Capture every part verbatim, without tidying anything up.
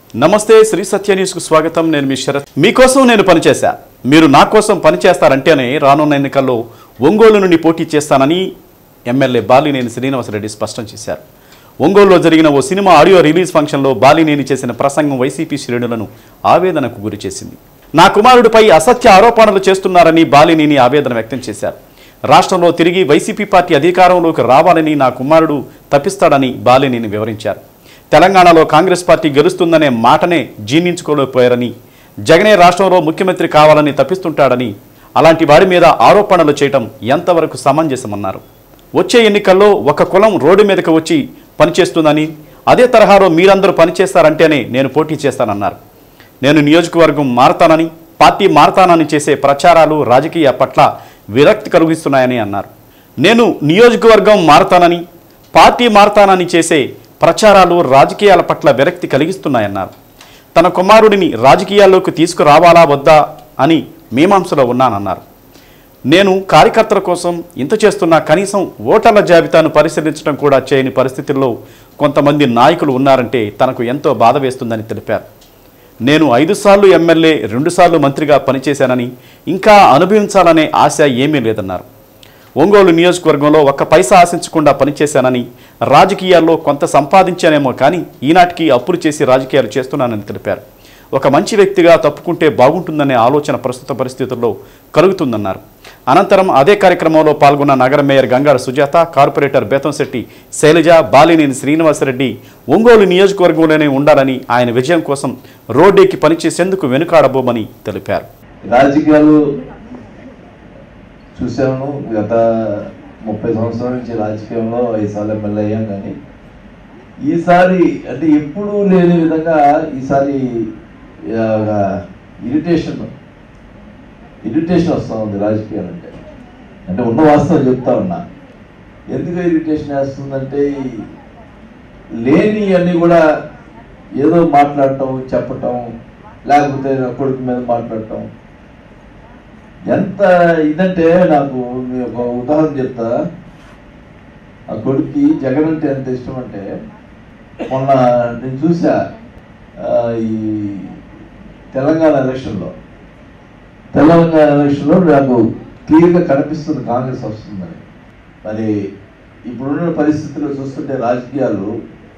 నమస్తే శ్రీ సత్య న్యూస్ కు స్వాగతం. నేను మీ శరత్. మీకోసం నేను పనిచేశా, మీరు నా కోసం పనిచేస్తారంటేనే రానున్న ఎన్నికల్లో ఒంగోలు నుండి పోటీ చేస్తానని ఎమ్మెల్యే బాలినేని శ్రీనివాసరెడ్డి స్పష్టం చేశారు. ఒంగోలులో జరిగిన ఓ సినిమా ఆడియో రిలీజ్ ఫంక్షన్లో బాలినేని చేసిన ప్రసంగం వైసీపీ శ్రేణులను ఆవేదనకు గురిచేసింది. నా కుమారుడిపై అసత్య ఆరోపణలు చేస్తున్నారని బాలినేని ఆవేదన వ్యక్తం చేశారు. రాష్ట్రంలో తిరిగి వైసీపీ పార్టీ అధికారంలోకి రావాలని నా కుమారుడు తప్పిస్తాడని బాలినేని వివరించారు. తెలంగాణలో కాంగ్రెస్ పార్టీ గెలుస్తుందనే మాటనే జీర్ణించుకోలేకపోయారని, జగనే రాష్ట్రంలో ముఖ్యమంత్రి కావాలని తప్పిస్తుంటాడని, అలాంటి వాడి మీద ఆరోపణలు చేయటం ఎంతవరకు సమంజసమన్నారు. వచ్చే ఎన్నికల్లో ఒక కులం రోడ్డు మీదకి వచ్చి పనిచేస్తుందని, అదే తరహాలో మీరందరూ పనిచేస్తారంటేనే నేను పోటీ చేస్తానన్నారు. నేను నియోజకవర్గం మారతానని, పార్టీ మారతానని చేసే ప్రచారాలు రాజకీయ పట్ల విరక్తి కలిగిస్తున్నాయని అన్నారు. నేను నియోజకవర్గం మారతానని, పార్టీ మారతానని చేసే ప్రచారాలు రాజకీయాల పట్ల విరక్తి కలిగిస్తున్నాయన్నారు. తన కుమారుడిని రాజకీయాల్లోకి తీసుకురావాలా వద్దా అని మీమాంసలో ఉన్నానన్నారు. నేను కార్యకర్తల కోసం ఇంత చేస్తున్నా కనీసం ఓటర్ల జాబితాను పరిశీలించడం కూడా చేయని పరిస్థితుల్లో కొంతమంది నాయకులు ఉన్నారంటే తనకు ఎంతో బాధ వేస్తుందని తెలిపారు. నేను ఐదు సార్లు ఎమ్మెల్యే, రెండుసార్లు మంత్రిగా పనిచేశానని, ఇంకా అనుభవించాలనే ఆశ ఏమీ లేదన్నారు. ఒంగోలు నియోజకవర్గంలో ఒక్క పైసా ఆశించకుండా పనిచేశానని, రాజకీయాల్లో కొంత సంపాదించానేమో కానీ ఈనాటికి అప్పులు చేసి రాజకీయాలు చేస్తున్నానని తెలిపారు. ఒక మంచి వ్యక్తిగా తప్పుకుంటే బాగుంటుందనే ఆలోచన ప్రస్తుత పరిస్థితుల్లో కలుగుతుందన్నారు. అనంతరం అదే కార్యక్రమంలో పాల్గొన్న నగర మేయర్ గంగాడ సుజాత, కార్పొరేటర్ బేతంశెట్టి శైలజ, బాలినేని శ్రీనివాసరెడ్డి ఒంగోలు నియోజకవర్గంలోనే ఉండాలని, ఆయన విజయం కోసం రోడ్డెక్కి పనిచేసేందుకు వెనుకాడబోమని తెలిపారు. రాజకీయాలు చూసాము. గత ముప్పై సంవత్సరాల నుంచి రాజకీయంలో ఐదుసార్లు ఎమ్మెల్యే అయ్యాం. కానీ ఈసారి అంటే ఎప్పుడూ లేని విధంగా ఈసారి ఇరిటేషన్ ఇరిటేషన్ వస్తూ ఉంది రాజకీయాలు అంటే. అంటే ఉన్న వాస్తవం చెప్తా ఉన్నా. ఎందుకు ఇరిటేషన్ వేస్తుందంటే లేని అన్నీ కూడా ఏదో మాట్లాడటం, చెప్పటం, లేకపోతే కొడుకు మీద మాట్లాడటం. ఎంత ఇదంటే నాకు మీ ఒక ఉదాహరణ చెప్తా. ఆ కొడుక్కి జగన్ అంటే ఎంత ఇష్టం అంటే, మొన్న నేను చూసా ఈ తెలంగాణ ఎలక్షన్లో తెలంగాణ ఎలక్షన్లో నాకు క్లియర్గా కనిపిస్తుంది కాంగ్రెస్ వస్తుందని. మరి ఇప్పుడున్న పరిస్థితుల్లో చూస్తుంటే రాజకీయాలు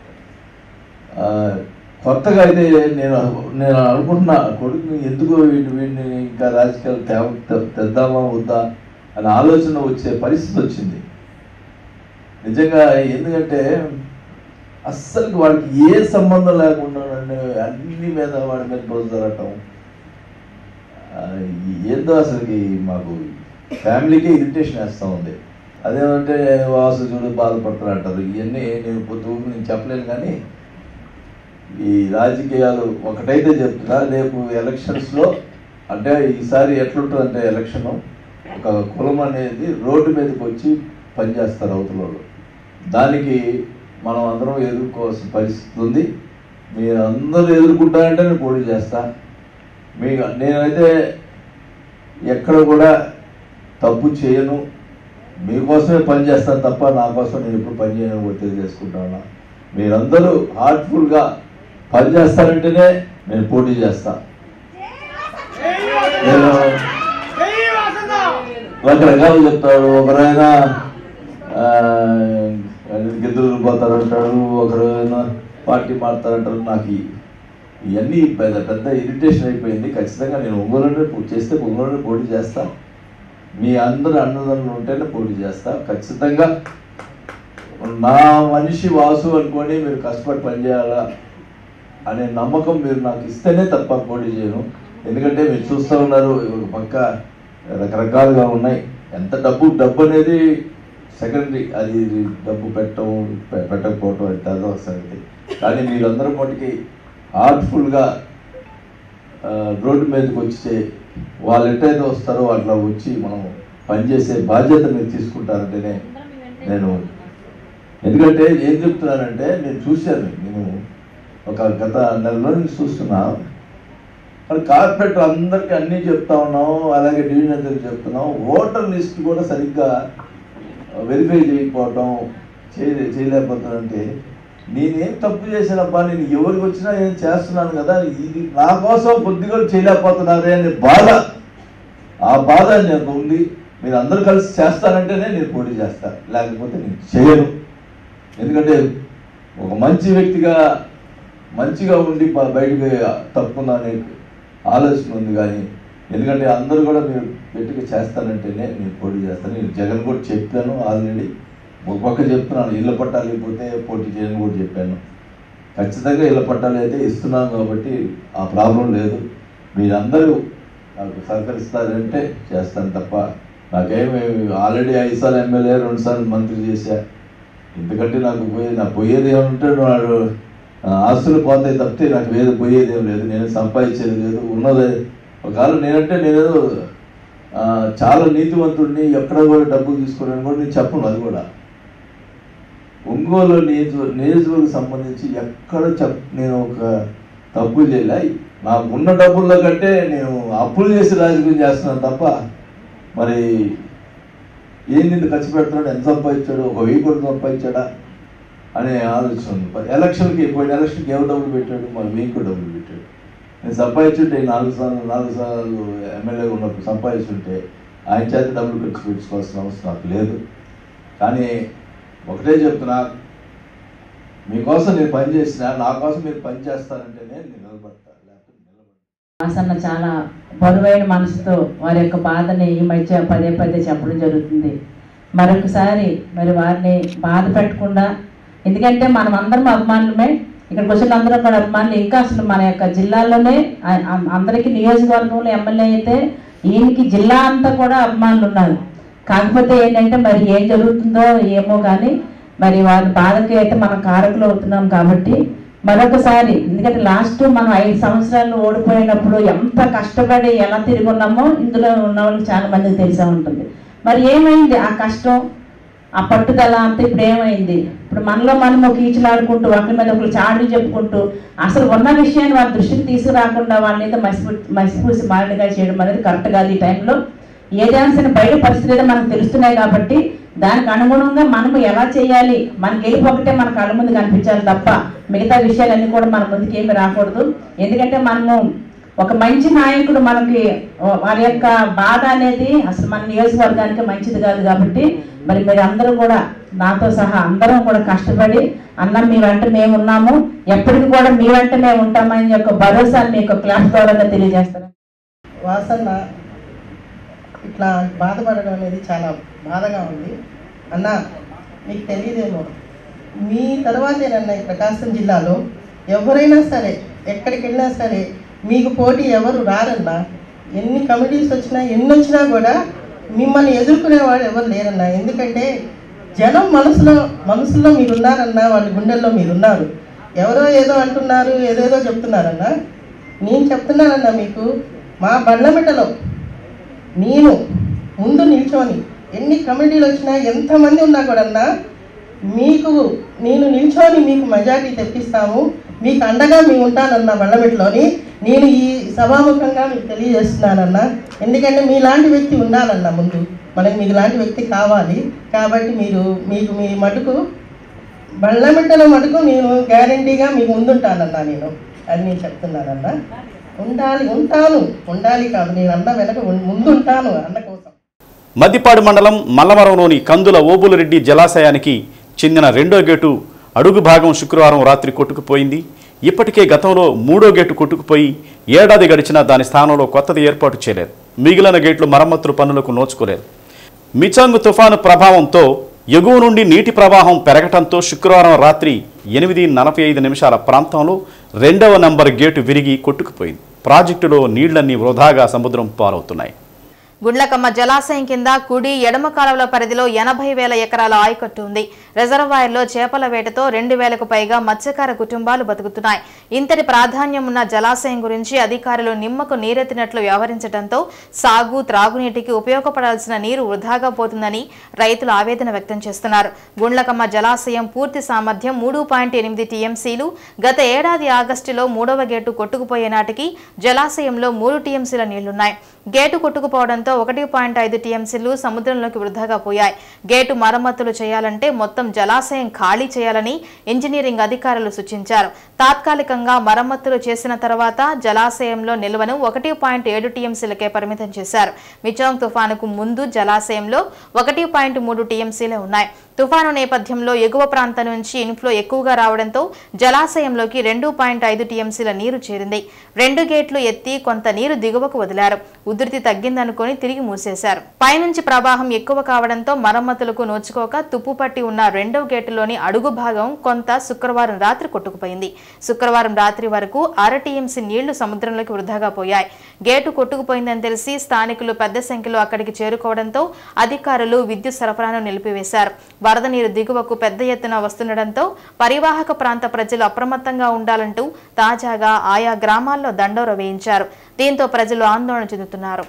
కొత్తగా అయితే నేను నేను అనుకుంటున్నా, కొడుకుని ఎందుకు వీడిని వీడిని ఇంకా రాజకీయాలు తేవ తెద్దామా వద్దా అనే ఆలోచన వచ్చే పరిస్థితి వచ్చింది నిజంగా. ఎందుకంటే అస్సలు వాడికి ఏ సంబంధం లేకుండా అన్ని మీద వాడి మీద రోజు జరగటం ఏందో అసలుకి మాకు ఫ్యామిలీకే ఇరిటేషన్ వేస్తూ ఉంది. అదేమంటే వాసు చూడు బాధపడతారు అంటారు. ఇవన్నీ నేను పొద్దు నేను చెప్పలేను. కానీ ఈ రాజకీయాలు ఒకటైతే చెప్తున్నా, రేపు ఎలక్షన్స్లో అంటే ఈసారి ఎట్లుంటుందంటే ఎలక్షన్ ఒక కులం అనేది రోడ్డు మీదకి వచ్చి పనిచేస్తారు అవతల. దానికి మనం అందరం ఎదుర్కోవాల్సిన పరిస్థితి ఉంది. మీరు అందరూ ఎదుర్కొంటారంటే నేను పోటీ చేస్తా. మీ నేనైతే ఎక్కడ కూడా తప్పు చేయను, మీకోసమే పని చేస్తాను తప్ప నా కోసం నేను ఎప్పుడు పని చేయను కూడా తెలియజేసుకుంటాను. మీరందరూ హార్ట్ఫుల్గా పని చేస్తారంటేనే నేను పోటీ చేస్తా. నేను రకరకాలు చెప్తాడు. ఒకరైనా గిద్దరు పోతారంటాడు, ఒకరైనా పార్టీ మారుతారంటారు. నాకు ఇవన్నీ పెద్ద పెద్ద ఇరిటేషన్ అయిపోయింది. ఖచ్చితంగా నేను ఒంగోలునే చేస్తే ఒంగోలునే పోటీ చేస్తా. మీ అందరూ అన్నదమ్ములు ఉంటేనే పోటీ చేస్తా ఖచ్చితంగా. నా మనిషి వాసు అనుకోని మీరు కష్టపడి పనిచేయాలా అనే నమ్మకం మీరు నాకు ఇస్తేనే తప్ప పోటీ చేయను. ఎందుకంటే మీరు చూస్తూ ఉన్నారు, ఒక పక్క రకరకాలుగా ఉన్నాయి. ఎంత డబ్బు డబ్బు అనేది సెకండరీ, అది డబ్బు పెట్టడం పెట్టకపోవటం ఎంతో సంగతి. కానీ మీరందరూ మటుకి హార్ట్ఫుల్గా రోడ్డు మీదకి వచ్చి వాళ్ళు ఎట్టయితే వస్తారో అట్లా వచ్చి మనం పనిచేసే బాధ్యత మీరు తీసుకుంటారంటేనే నేను. ఎందుకంటే ఏం చెప్తున్నానంటే నేను చూశాను, నేను ఒక గత నెలలో నుంచి చూస్తున్నా. అది కార్పొరేటర్ అందరికీ అన్నీ చెప్తా ఉన్నాం, అలాగే డివిజన్ అందరికి చెప్తున్నాం. ఓటర్ లిస్ట్ కూడా సరిగ్గా వెరిఫై చేయకపోవటం, చేయ చేయలేకపోతానంటే నేనేం తప్పు చేశానబ్బా, నేను ఎవరికి వచ్చినా ఏం చేస్తున్నాను కదా, ఇది నా కోసం కొద్దిగా చేయలేకపోతున్నారే అనే బాధ, ఆ బాధ నాకు ఉంది. మీరు అందరూ కలిసి చేస్తానంటేనే నేను పోటీ చేస్తాను, లేకపోతే నేను చేయను. ఎందుకంటే ఒక మంచి వ్యక్తిగా మంచిగా ఉండి బయటకు తప్పుకున్నా అనే ఆలోచన ఉంది. కానీ ఎందుకంటే అందరూ కూడా మీరు గట్టిగా చేస్తానంటేనే నేను పోటీ చేస్తాను. నేను జగన్ కూడా చెప్పాను ఆల్రెడీ, ఒక పక్క చెప్తున్నాను, ఇళ్ళ పట్టాలు ఇవ్వకపోతే పోటీ చేయని కూడా చెప్పాను. ఖచ్చితంగా ఇళ్ళ పట్టాలు అయితే ఇస్తున్నాను కాబట్టి ఆ ప్రాబ్లం లేదు. మీరందరూ నాకు సహకరిస్తారంటే చేస్తాను తప్ప నాకేమి, ఆల్రెడీ ఐదు సార్లు ఎమ్మెల్యే, రెండు సార్లు మంత్రి చేశా. ఎందుకంటే నాకు పోయే నాకు పోయేది ఏమంటే వాడు ఆస్తులు పోతాయి తప్పితే నాకు ఏదో పోయేది ఏం లేదు, నేను సంపాదించేది లేదు. ఉన్నది ఒకవేళ నేనంటే నేనేదో చాలా నీతివంతుడిని, ఎక్కడ కూడా డబ్బులు తీసుకోవడానికి కూడా నేను చెప్పను. అది కూడా ఒంగోలు నియోజక నియోజకవర్గం సంబంధించి ఎక్కడ చెప్ నేను ఒక తప్పు చేయలే. నాకు ఉన్న డబ్బుల్లో కంటే నేను అప్పులు చేసి రాజకీయం చేస్తున్నాను తప్ప మరి ఏం నిన్ను ఖర్చు పెడుతున్నాడు, ఎంత సంపాదించాడు, ఒక వెయ్యి కోట్లు సంపాదించాడా అనే ఆలోచన ఉంది. ఎలక్షన్కి పోయిన ఎలక్షన్కి ఎవరు డబ్బులు పెట్టాడు, మరి వెయ్యి కోట్లు డబ్బులు పెట్టాడు. నేను సంపాదించుంటే నాలుగు సార్లు నాలుగు సార్లు ఎమ్మెల్యేగా ఉన్నప్పుడు సంపాదించుంటే ఆయన చేత డబ్బులు ఖర్చు పెట్టుకోవాల్సిన అవసరం నాకు లేదు. కానీ ఒకటే చెప్తున్నా, మీకోసం నేను పని చేసిన, నా కోసం మీరు పని చేస్తానంటేనే నేను నిలబడతా, లేకపోతే నిలబడతా. వాసన్న చాలా బరువైన మనసుతో వారి యొక్క బాధని ఈ మధ్య పదే పదే చెప్పడం జరుగుతుంది. మరొకసారి మరి వారిని బాధ పెట్టకుండా, ఎందుకంటే మనం అందరం అభిమానులమే, ఇక్కడికి వచ్చిన అందరూ కూడా అభిమానులు. ఇంకా అసలు మన యొక్క జిల్లాలోనే అందరికీ నియోజకవర్గంలో ఎమ్మెల్యే అయితే ఈయనకి జిల్లా అంతా కూడా అభిమానులు ఉన్నారు. కాకపోతే ఏంటంటే మరి ఏం జరుగుతుందో ఏమో కానీ మరి వారి బాధకి అయితే మనం కారకులు అవుతున్నాం. కాబట్టి మరొకసారి, ఎందుకంటే లాస్ట్ మనం ఐదు సంవత్సరాలు ఓడిపోయినప్పుడు ఎంత కష్టపడి ఎలా తిరిగి ఉన్నామో ఇందులో ఉన్న వాళ్ళకి చాలా మందికి తెలిసే ఉంటుంది. మరి ఏమైంది ఆ కష్టం, ఆ పట్టుదల అంతా ఇప్పుడు ఏమైంది? ఇప్పుడు మనలో మనం ఒక ఈచులాడుకుంటూ ఒకరి మీద ఒకరు చాడులు చెప్పుకుంటూ అసలు ఉన్న విషయాన్ని వాళ్ళ దృష్టికి తీసుకురాకుండా వాళ్ళని ఏదో మసిపూ మసిపూసి మారినగా చేయడం అనేది కరెక్ట్ కాదు. ఈ టైంలో ఏదైనా బయట పరిస్థితులు అయితే మనకు తెలుస్తున్నాయి కాబట్టి దానికి అనుగుణంగా మనము ఎలా చేయాలి, మనకి గెలుపు ఒకటే మన కళ్ళ ముందు కనిపించాలి తప్ప మిగతా విషయాలన్నీ కూడా మన ముందుకు ఏమి రాకూడదు. ఎందుకంటే మనము ఒక మంచి నాయకుడు మనకి వారి యొక్క బాధ అనేది అసలు మన నియోజకవర్గానికి మంచిది కాదు. కాబట్టి మరి మీరు అందరూ కూడా నాతో సహా అందరం కూడా కష్టపడి అన్నం మీ వెంట మేము ఉన్నాము, ఎప్పటికి కూడా మీ వెంట మేము ఉంటామని యొక్క భరోసాన్ని మీ యొక్క క్లాస్ ద్వారా తెలియజేస్తాను. వాసన్న ఇట్లా బాధపడడం అనేది చాలా బాధగా ఉంది అన్న. మీకు తెలియదేమో, మీ తర్వాతేనన్నా ఈ ప్రకాశం జిల్లాలో ఎవరైనా సరే ఎక్కడికి వెళ్ళినా సరే మీకు పోటీ ఎవరు రారన్నా. ఎన్ని కమిటీస్ వచ్చినా ఎన్ని వచ్చినా కూడా మిమ్మల్ని ఎదుర్కొనేవాడు ఎవరు లేరన్నా. ఎందుకంటే జనం మనసులో మనసులో మీరున్నారన్నా, వాళ్ళ గుండెల్లో మీరున్నారు. ఎవరో ఏదో అంటున్నారు, ఏదేదో చెప్తున్నారన్నా. నేను చెప్తున్నానన్నా, మీకు మా బండ్లమిట్టలో నేను ముందు నిల్చొని ఎన్ని కమిటీలు వచ్చినా ఎంతమంది ఉన్నా కూడా అన్నా మీకు నేను నిల్చొని మీకు మెజారిటీ తెప్పిస్తాము, మీకు అండగా మేము ఉంటానన్నా బండ్లమిట్టలోని. నేను ఈ సభాముఖంగా మీకు తెలియజేస్తున్నానన్నా. ఎందుకంటే మీలాంటి వ్యక్తి ఉండాలన్నా, ముందు మనకి మీకు లాంటి వ్యక్తి కావాలి. కాబట్టి మీరు మీకు మీ మటుకు బండ్లమిట్టలో మటుకు నేను గ్యారంటీగా మీకు ముందుంటానన్నా. నేను అని నేను చెప్తున్నానన్నా. ఉండాలి, ఉంటాను, ఉండాలి కాదు, నేను అన్న వెనక ముందుంటాను అన్న కోసం. మద్దిపాడు మండలం మల్లవరంలోని కందుల ఓబులరెడ్డి జలాశయానికి చెందిన రెండో గేటు అడుగు భాగం శుక్రవారం రాత్రి కొట్టుకుపోయింది. ఇప్పటికే గతంలో మూడో గేటు కొట్టుకుపోయి ఏడాది గడిచినా దాని స్థానంలో కొత్తది ఏర్పాటు చేయలేదు. మిగిలిన గేట్లు మరమ్మతుల పనులకు నోచుకోలేదు. మిచాంగ్ తుఫాను ప్రభావంతో ఎగువ నుండి నీటి ప్రవాహం పెరగటంతో శుక్రవారం రాత్రి ఎనిమిది నలభై ఐదు నిమిషాల ప్రాంతంలో రెండవ నంబర్ గేటు విరిగి కొట్టుకుపోయింది. ప్రాజెక్టులో నీళ్లన్నీ వృధాగా సముద్రం పాలవుతున్నాయి. గుండ్లకమ్మ జలాశయం కింద కుడి ఎడమ కాలువల పరిధిలో ఎనభై వేల ఎకరాల ఆయకట్టు ఉంది. రిజర్వాయర్లో చేపల వేటతో రెండు వేలకు పైగా మత్స్యకార కుటుంబాలు బతుకుతున్నాయి. ఇంతటి ప్రాధాన్యం ఉన్న జలాశయం గురించి అధికారులు నిమ్మకు నీరెత్తినట్లు వ్యవహరించడంతో సాగు త్రాగునీటికి ఉపయోగపడాల్సిన నీరు వృధాగా పోతుందని రైతులు ఆవేదన వ్యక్తం చేస్తున్నారు. గుండ్లకమ్మ జలాశయం పూర్తి సామర్థ్యం మూడు పాయింట్ ఎనిమిది టీఎంసీలు. గత ఏడాది ఆగస్టులో మూడవ గేటు కొట్టుకుపోయే నాటికి జలాశయంలో మూడు టీఎంసీల నీళ్లున్నాయి. గేటు కొట్టుకుపోవడంతో దీంతో ఒకటి పాయింట్ ఐదు టీఎంసీలు సముద్రంలోకి వృధాగా పోయాయి. గేటు మరమ్మతులు చేయాలంటే మొత్తం జలాశయం ఖాళీ చేయాలని ఇంజనీరింగ్ అధికారులు సూచించారు. తాత్కాలికంగా మరమ్మతులు చేసిన తర్వాత జలాశయంలో నిల్వను ఒకటి పాయింట్ ఏడు టీఎంసీలకే పరిమితం చేశారు. మిచోంగ్ తుఫానుకు ముందు జలాశయంలో ఒకటి పాయింట్ మూడు టీఎంసీలే ఉన్నాయి. తుఫాను నేపథ్యంలో ఎగువ ప్రాంతం నుంచి ఇన్ఫ్లో ఎక్కువగా రావడంతో జలాశయంలోకి రెండు పాయింట్ ఐదు టీఎంసీల నీరు చేరింది. రెండు గేట్లు ఎత్తి కొంత నీరు దిగువకు వదిలారు. ఉధృతి తగ్గిందనుకుని తిరిగి మూసేశారు. పైనుంచి ప్రవాహం ఎక్కువ కావడంతో మరమ్మతులకు నోచుకోక తుప్పుపట్టి ఉన్న రెండో గేటులోని అడుగు భాగం కొంత శుక్రవారం రాత్రి కొట్టుకుపోయింది. శుక్రవారం రాత్రి వరకు అర టీఎంసీ నీళ్లు సముద్రంలోకి వృధాగా పోయాయి. గేటు కొట్టుకుపోయిందని తెలిసి స్థానికులు పెద్ద సంఖ్యలో అక్కడికి చేరుకోవడంతో అధికారులు విద్యుత్ సరఫరాను నిలిపివేశారు. వరద నీరు దిగువకు పెద్ద ఎత్తున వస్తుండటంతో పరివాహక ప్రాంత ప్రజలు అప్రమత్తంగా ఉండాలంటూ తాజాగా ఆయా గ్రామాల్లో దండోర వేయించారు. దీంతో ప్రజలు ఆందోళన చెందుతున్నారు.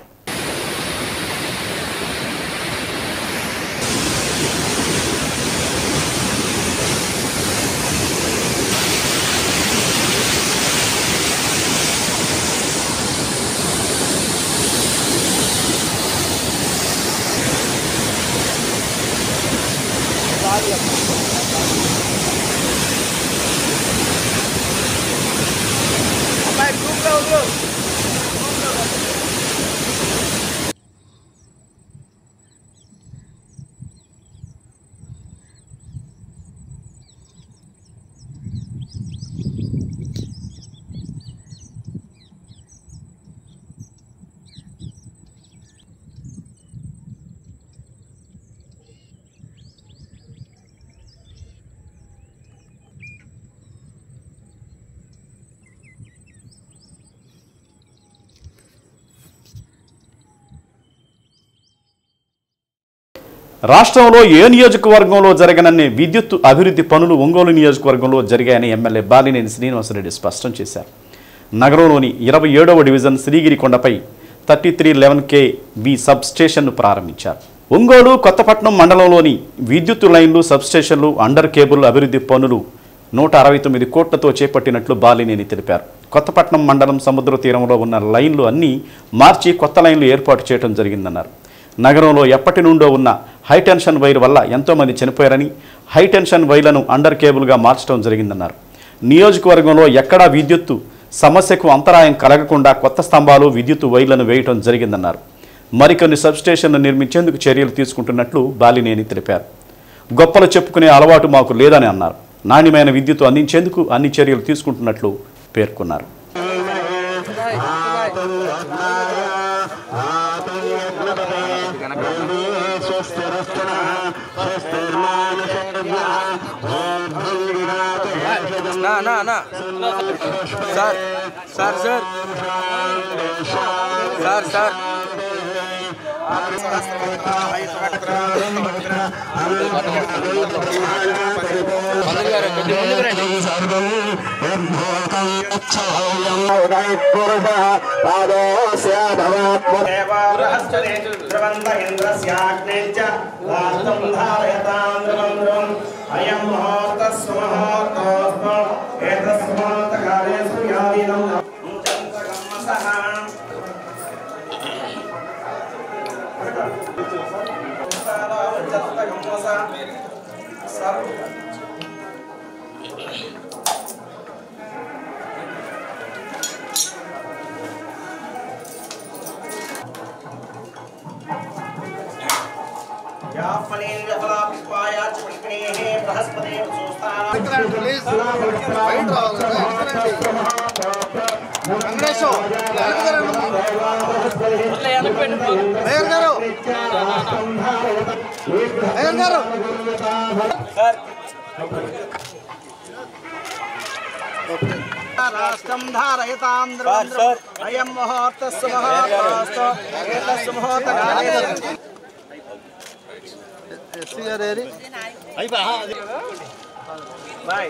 రాష్ట్రంలో ఏ నియోజకవర్గంలో జరగనన్ని విద్యుత్ అభివృద్ధి పనులు ఒంగోలు నియోజకవర్గంలో జరిగాయని ఎమ్మెల్యే బాలినేని శ్రీనివాసరెడ్డి స్పష్టం చేశారు. నగరంలోని ఇరవై ఏడవ డివిజన్ శ్రీగిరికొండపై thirty three eleven K V sub స్టేషన్ను ప్రారంభించారు. ఒంగోలు కొత్తపట్నం మండలంలోని విద్యుత్ లైన్లు సబ్స్టేషన్లు అండర్ కేబుల్ అభివృద్ధి పనులు నూట అరవై తొమ్మిది కోట్లతో చేపట్టినట్లు బాలినేని తెలిపారు. కొత్తపట్నం మండలం సముద్ర తీరంలో ఉన్న లైన్లు అన్నీ మార్చి కొత్త లైన్లు ఏర్పాటు చేయడం జరిగిందన్నారు. నగరంలో ఎప్పటి నుండో ఉన్న హైటెన్షన్ వైర్ వల్ల ఎంతోమంది చనిపోయారని హైటెన్షన్ వైర్లను అండర్ కేబుల్గా మార్చడం జరిగిందన్నారు. నియోజకవర్గంలో ఎక్కడా విద్యుత్తు సమస్యకు అంతరాయం కలగకుండా కొత్త స్తంభాలు విద్యుత్ వైర్లను వేయటం జరిగిందన్నారు. మరికొన్ని సబ్స్టేషన్లు నిర్మించేందుకు చర్యలు తీసుకుంటున్నట్లు బాలినేని తెలిపారు. గొప్పలు చెప్పుకునే అలవాటు మాకు లేదని అన్నారు. నాణ్యమైన విద్యుత్తు అందించేందుకు అన్ని చర్యలు తీసుకుంటున్నట్లు పేర్కొన్నారు. ना ना ना सर सर सर सर सर राष्ट्रं धारयतां द्रवन्द्रम् अयं मुहूर्तस्य मुहूर्तस्तु एतस्य मुहूर्तकाले एसी रेडी आई बा बाय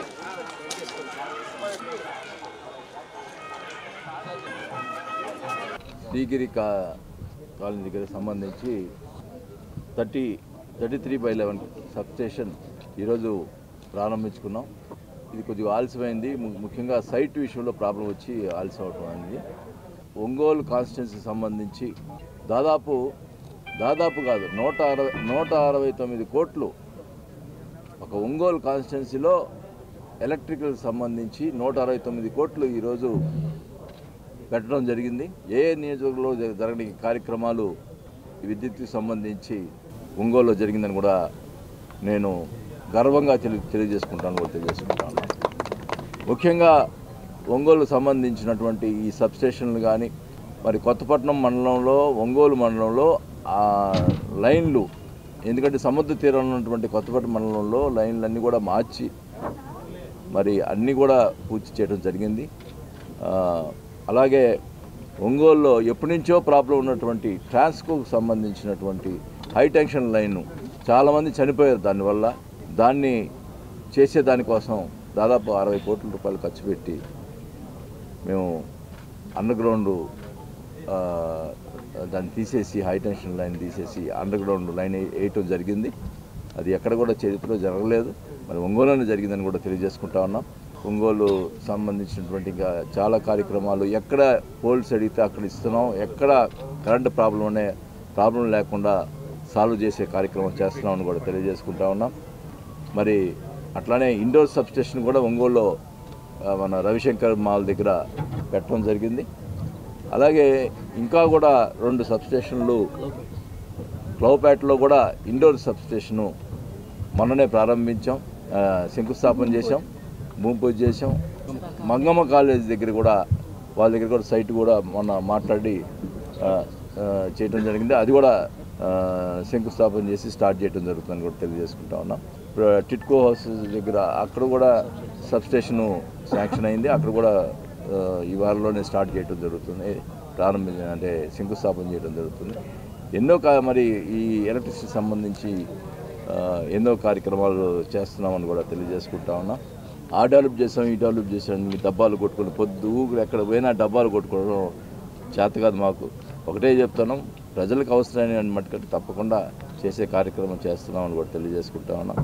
శ్రీగిరి కా కాలనీ దగ్గర సంబంధించి thirty thirty three by eleven sub station ఈరోజు ప్రారంభించుకున్నాం. ఇది కొద్దిగా ఆలస్యమైంది. ముఖ్యంగా సైట్ విషయంలో ప్రాబ్లం వచ్చి ఆలస్యం అవటం అనేది. ఒంగోలు కాన్స్టిట్యున్సీ సంబంధించి దాదాపు దాదాపు కాదు నూట అరవై నూట అరవై తొమ్మిది కోట్లు ఒక ఒంగోలు కాన్స్టిట్యున్సీలో ఎలక్ట్రికల్ సంబంధించి నూట అరవై తొమ్మిది కోట్లు ఈరోజు పెట్టడం జరిగింది. ఏ నియోజకవర్గంలో జరగని కార్యక్రమాలు విద్యుత్కి సంబంధించి ఒంగోలులో జరిగిందని కూడా నేను గర్వంగా తెలి తెలియజేసుకుంటాను కూడా తెలియజేసుకుంటాను. ముఖ్యంగా ఒంగోలు సంబంధించినటువంటి ఈ సబ్స్టేషన్లు కానీ మరి కొత్తపట్నం మండలంలో ఒంగోలు మండలంలో ఆ లైన్లు, ఎందుకంటే సముద్ర తీరంలో ఉన్నటువంటి కొత్తపట్నం మండలంలో లైన్లన్నీ కూడా మార్చి మరి అన్నీ కూడా పూర్తి చేయడం జరిగింది. అలాగే ఒంగోలులో ఎప్పటి నుంచో ప్రాబ్లం ఉన్నటువంటి ట్రాన్స్కోకు సంబంధించినటువంటి హై టెన్షన్ లైన్ చాలామంది చనిపోయారు. దానివల్ల దాన్ని చేసే దానికోసం దాదాపు అరవై కోట్ల రూపాయలు ఖర్చు పెట్టి మేము అండర్ గ్రౌండ్ దాన్ని తీసేసి హై టెన్షన్ లైన్ తీసేసి అండర్ గ్రౌండ్ లైన్ వేయటం జరిగింది. అది ఎక్కడ కూడా చరిత్రలో జరగలేదు, మరి ఒంగోలులోనే జరిగిందని కూడా తెలియజేసుకుంటా ఉన్నాం. ఒంగోలు సంబంధించినటువంటి ఇంకా చాలా కార్యక్రమాలు ఎక్కడ పోల్స్ అడిగితే అక్కడ ఇస్తున్నాం, ఎక్కడ కరెంటు ప్రాబ్లం అనే ప్రాబ్లం లేకుండా సాల్వ్ చేసే కార్యక్రమం చేస్తున్నామని కూడా తెలియజేసుకుంటా ఉన్నాం. మరి అట్లానే ఇండోర్ సబ్స్టేషన్ కూడా ఒంగోలులో మన రవిశంకర్ మాల్ దగ్గర పెట్టడం జరిగింది. అలాగే ఇంకా కూడా రెండు సబ్స్టేషన్లు క్లౌపేటలో కూడా ఇండోర్ సబ్స్టేషను మొన్ననే ప్రారంభించాం, శంకుస్థాపన చేసాం, భూమి పూజ చేసాం. మంగమ్మ కాలేజ్ దగ్గర కూడా వాళ్ళ దగ్గర కూడా సైట్ కూడా మొన్న మాట్లాడి చేయడం జరిగింది. అది కూడా శంకుస్థాపన చేసి స్టార్ట్ చేయడం జరుగుతుందని కూడా తెలియజేసుకుంటా ఉన్నాం. టిట్కో హౌస్ దగ్గర అక్కడ కూడా సబ్స్టేషను శాంక్షన్ అయింది, అక్కడ కూడా ఈ వారంలోనే స్టార్ట్ చేయడం జరుగుతుంది, ప్రారంభ అంటే శంకుస్థాపన చేయడం జరుగుతుంది. ఎన్నో మరి ఈ ఎలక్ట్రిసిటీ సంబంధించి ఎన్నో కార్యక్రమాలు చేస్తున్నామని కూడా తెలియజేసుకుంటా ఉన్నాం. ఆ డెవలప్ చేసాం, ఈ డెవలప్ చేసాం, మీ డబ్బాలు కొట్టుకుని పొద్దు ఊగులు ఎక్కడ పోయినా డబ్బాలు కొట్టుకోవడం చేత కాదు మాకు. ఒకటే చెప్తున్నాం, ప్రజలకు అవసరమైన మట్టుకంటే తప్పకుండా చేసే కార్యక్రమం చేస్తున్నామని కూడా తెలియజేసుకుంటా ఉన్నాం.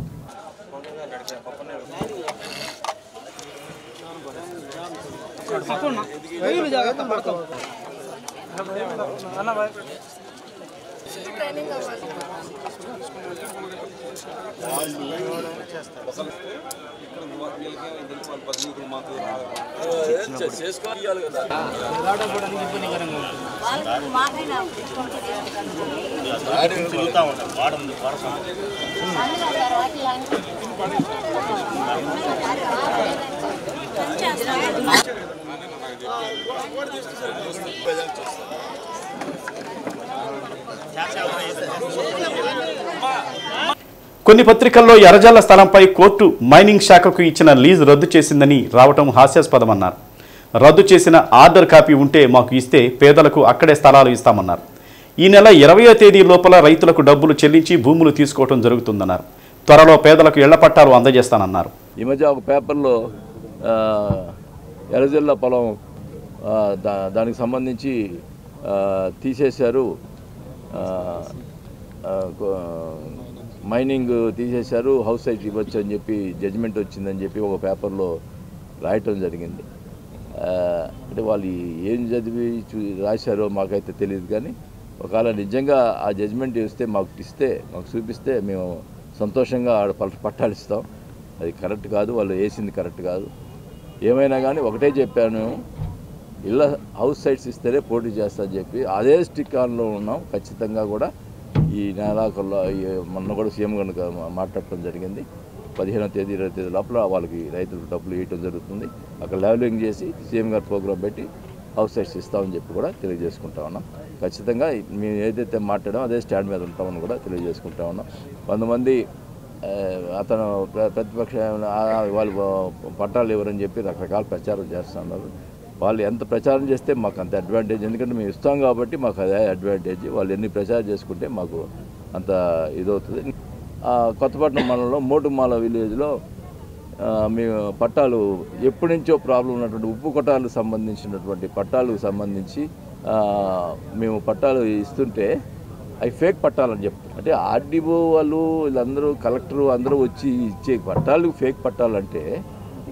కొన్ని పత్రికల్లో ఎర్రజల్ల స్థలంపై కోర్టు మైనింగ్ శాఖకు ఇచ్చిన లీజ్ రద్దు చేసిందని రావటం హాస్యాస్పదమన్నారు. రద్దు చేసిన ఆర్డర్ కాపీ ఉంటే మాకు ఇస్తే పేదలకు అక్కడే స్థలాలు ఇస్తామన్నారు. ఈ నెల ఇరవయో తేదీ లోపల రైతులకు డబ్బులు చెల్లించి భూములు తీసుకోవడం జరుగుతుందన్నారు. త్వరలో పేదలకు ఇళ్ల పట్టాలు అందజేస్తానన్నారు. ఈ మధ్య ఒక పేపర్లో ఎర్రజల్ల పొలం దానికి సంబంధించి తీసేశారు, మైనింగ్ తీసేశారు, హౌస్ సైట్ ఇవ్వచ్చు అని చెప్పి జడ్జిమెంట్ వచ్చిందని చెప్పి ఒక పేపర్లో రాయటం జరిగింది. అంటే వాళ్ళు ఏం చదివి చూ రాశారో మాకైతే తెలియదు, కానీ ఒకవేళ నిజంగా ఆ జడ్జిమెంట్ ఇస్తే మాకు ఇస్తే మాకు చూపిస్తే మేము సంతోషంగా ఆడ పట్టాలు ఇస్తాం. అది కరెక్ట్ కాదు, వాళ్ళు వేసింది కరెక్ట్ కాదు. ఏమైనా కానీ ఒకటే చెప్పాను, ఇళ్ళ హౌస్ సైట్స్ ఇస్తేనే పోటీ చేస్తామని చెప్పి అదే స్టిక్ ఆన్లో ఉన్నాం. ఖచ్చితంగా కూడా ఈ నెలాఖరులో మొన్న కూడా సీఎం కనుక మాట్లాడటం జరిగింది. పదిహేనో తేదీ ఇరవై తేదీ లోపల వాళ్ళకి రైతులకు డబ్బులు ఇవ్వటం జరుగుతుంది. అక్కడ లెవెలింగ్ చేసి సీఎం గారు ప్రోగ్రాం పెట్టి హౌస్ సైట్స్ ఇస్తామని చెప్పి కూడా తెలియజేసుకుంటా ఉన్నాం. ఖచ్చితంగా మేము ఏదైతే మాట్లాడామో అదే స్టాండ్ మీద ఉంటామని కూడా తెలియజేసుకుంటా ఉన్నాం. కొంతమంది అతను ప్రతిపక్ష వాళ్ళు పట్టాలు ఇవ్వరని చెప్పి రకరకాల ప్రచారం చేస్తున్నారు. వాళ్ళు ఎంత ప్రచారం చేస్తే మాకు అంత అడ్వాంటేజ్, ఎందుకంటే మేము ఇస్తాం కాబట్టి మాకు అదే అడ్వాంటేజ్. వాళ్ళు ఎన్ని ప్రచారం చేసుకుంటే మాకు అంత ఇదవుతుంది. కొత్తపట్నం మండలంలో మోటుమాల విలేజ్లో మేము పట్టాలు ఎప్పటి నుంచో ప్రాబ్లం ఉన్నటువంటి ఉప్పు కొట్టాలకు సంబంధించినటువంటి పట్టాలకు సంబంధించి మేము పట్టాలు ఇస్తుంటే అవి ఫేక్ పట్టాలని చెప్తారు. అంటే ఆర్డీఓ వాళ్ళు వీళ్ళందరూ కలెక్టరు అందరూ వచ్చి ఇచ్చే పట్టాలు ఫేక్ పట్టాలంటే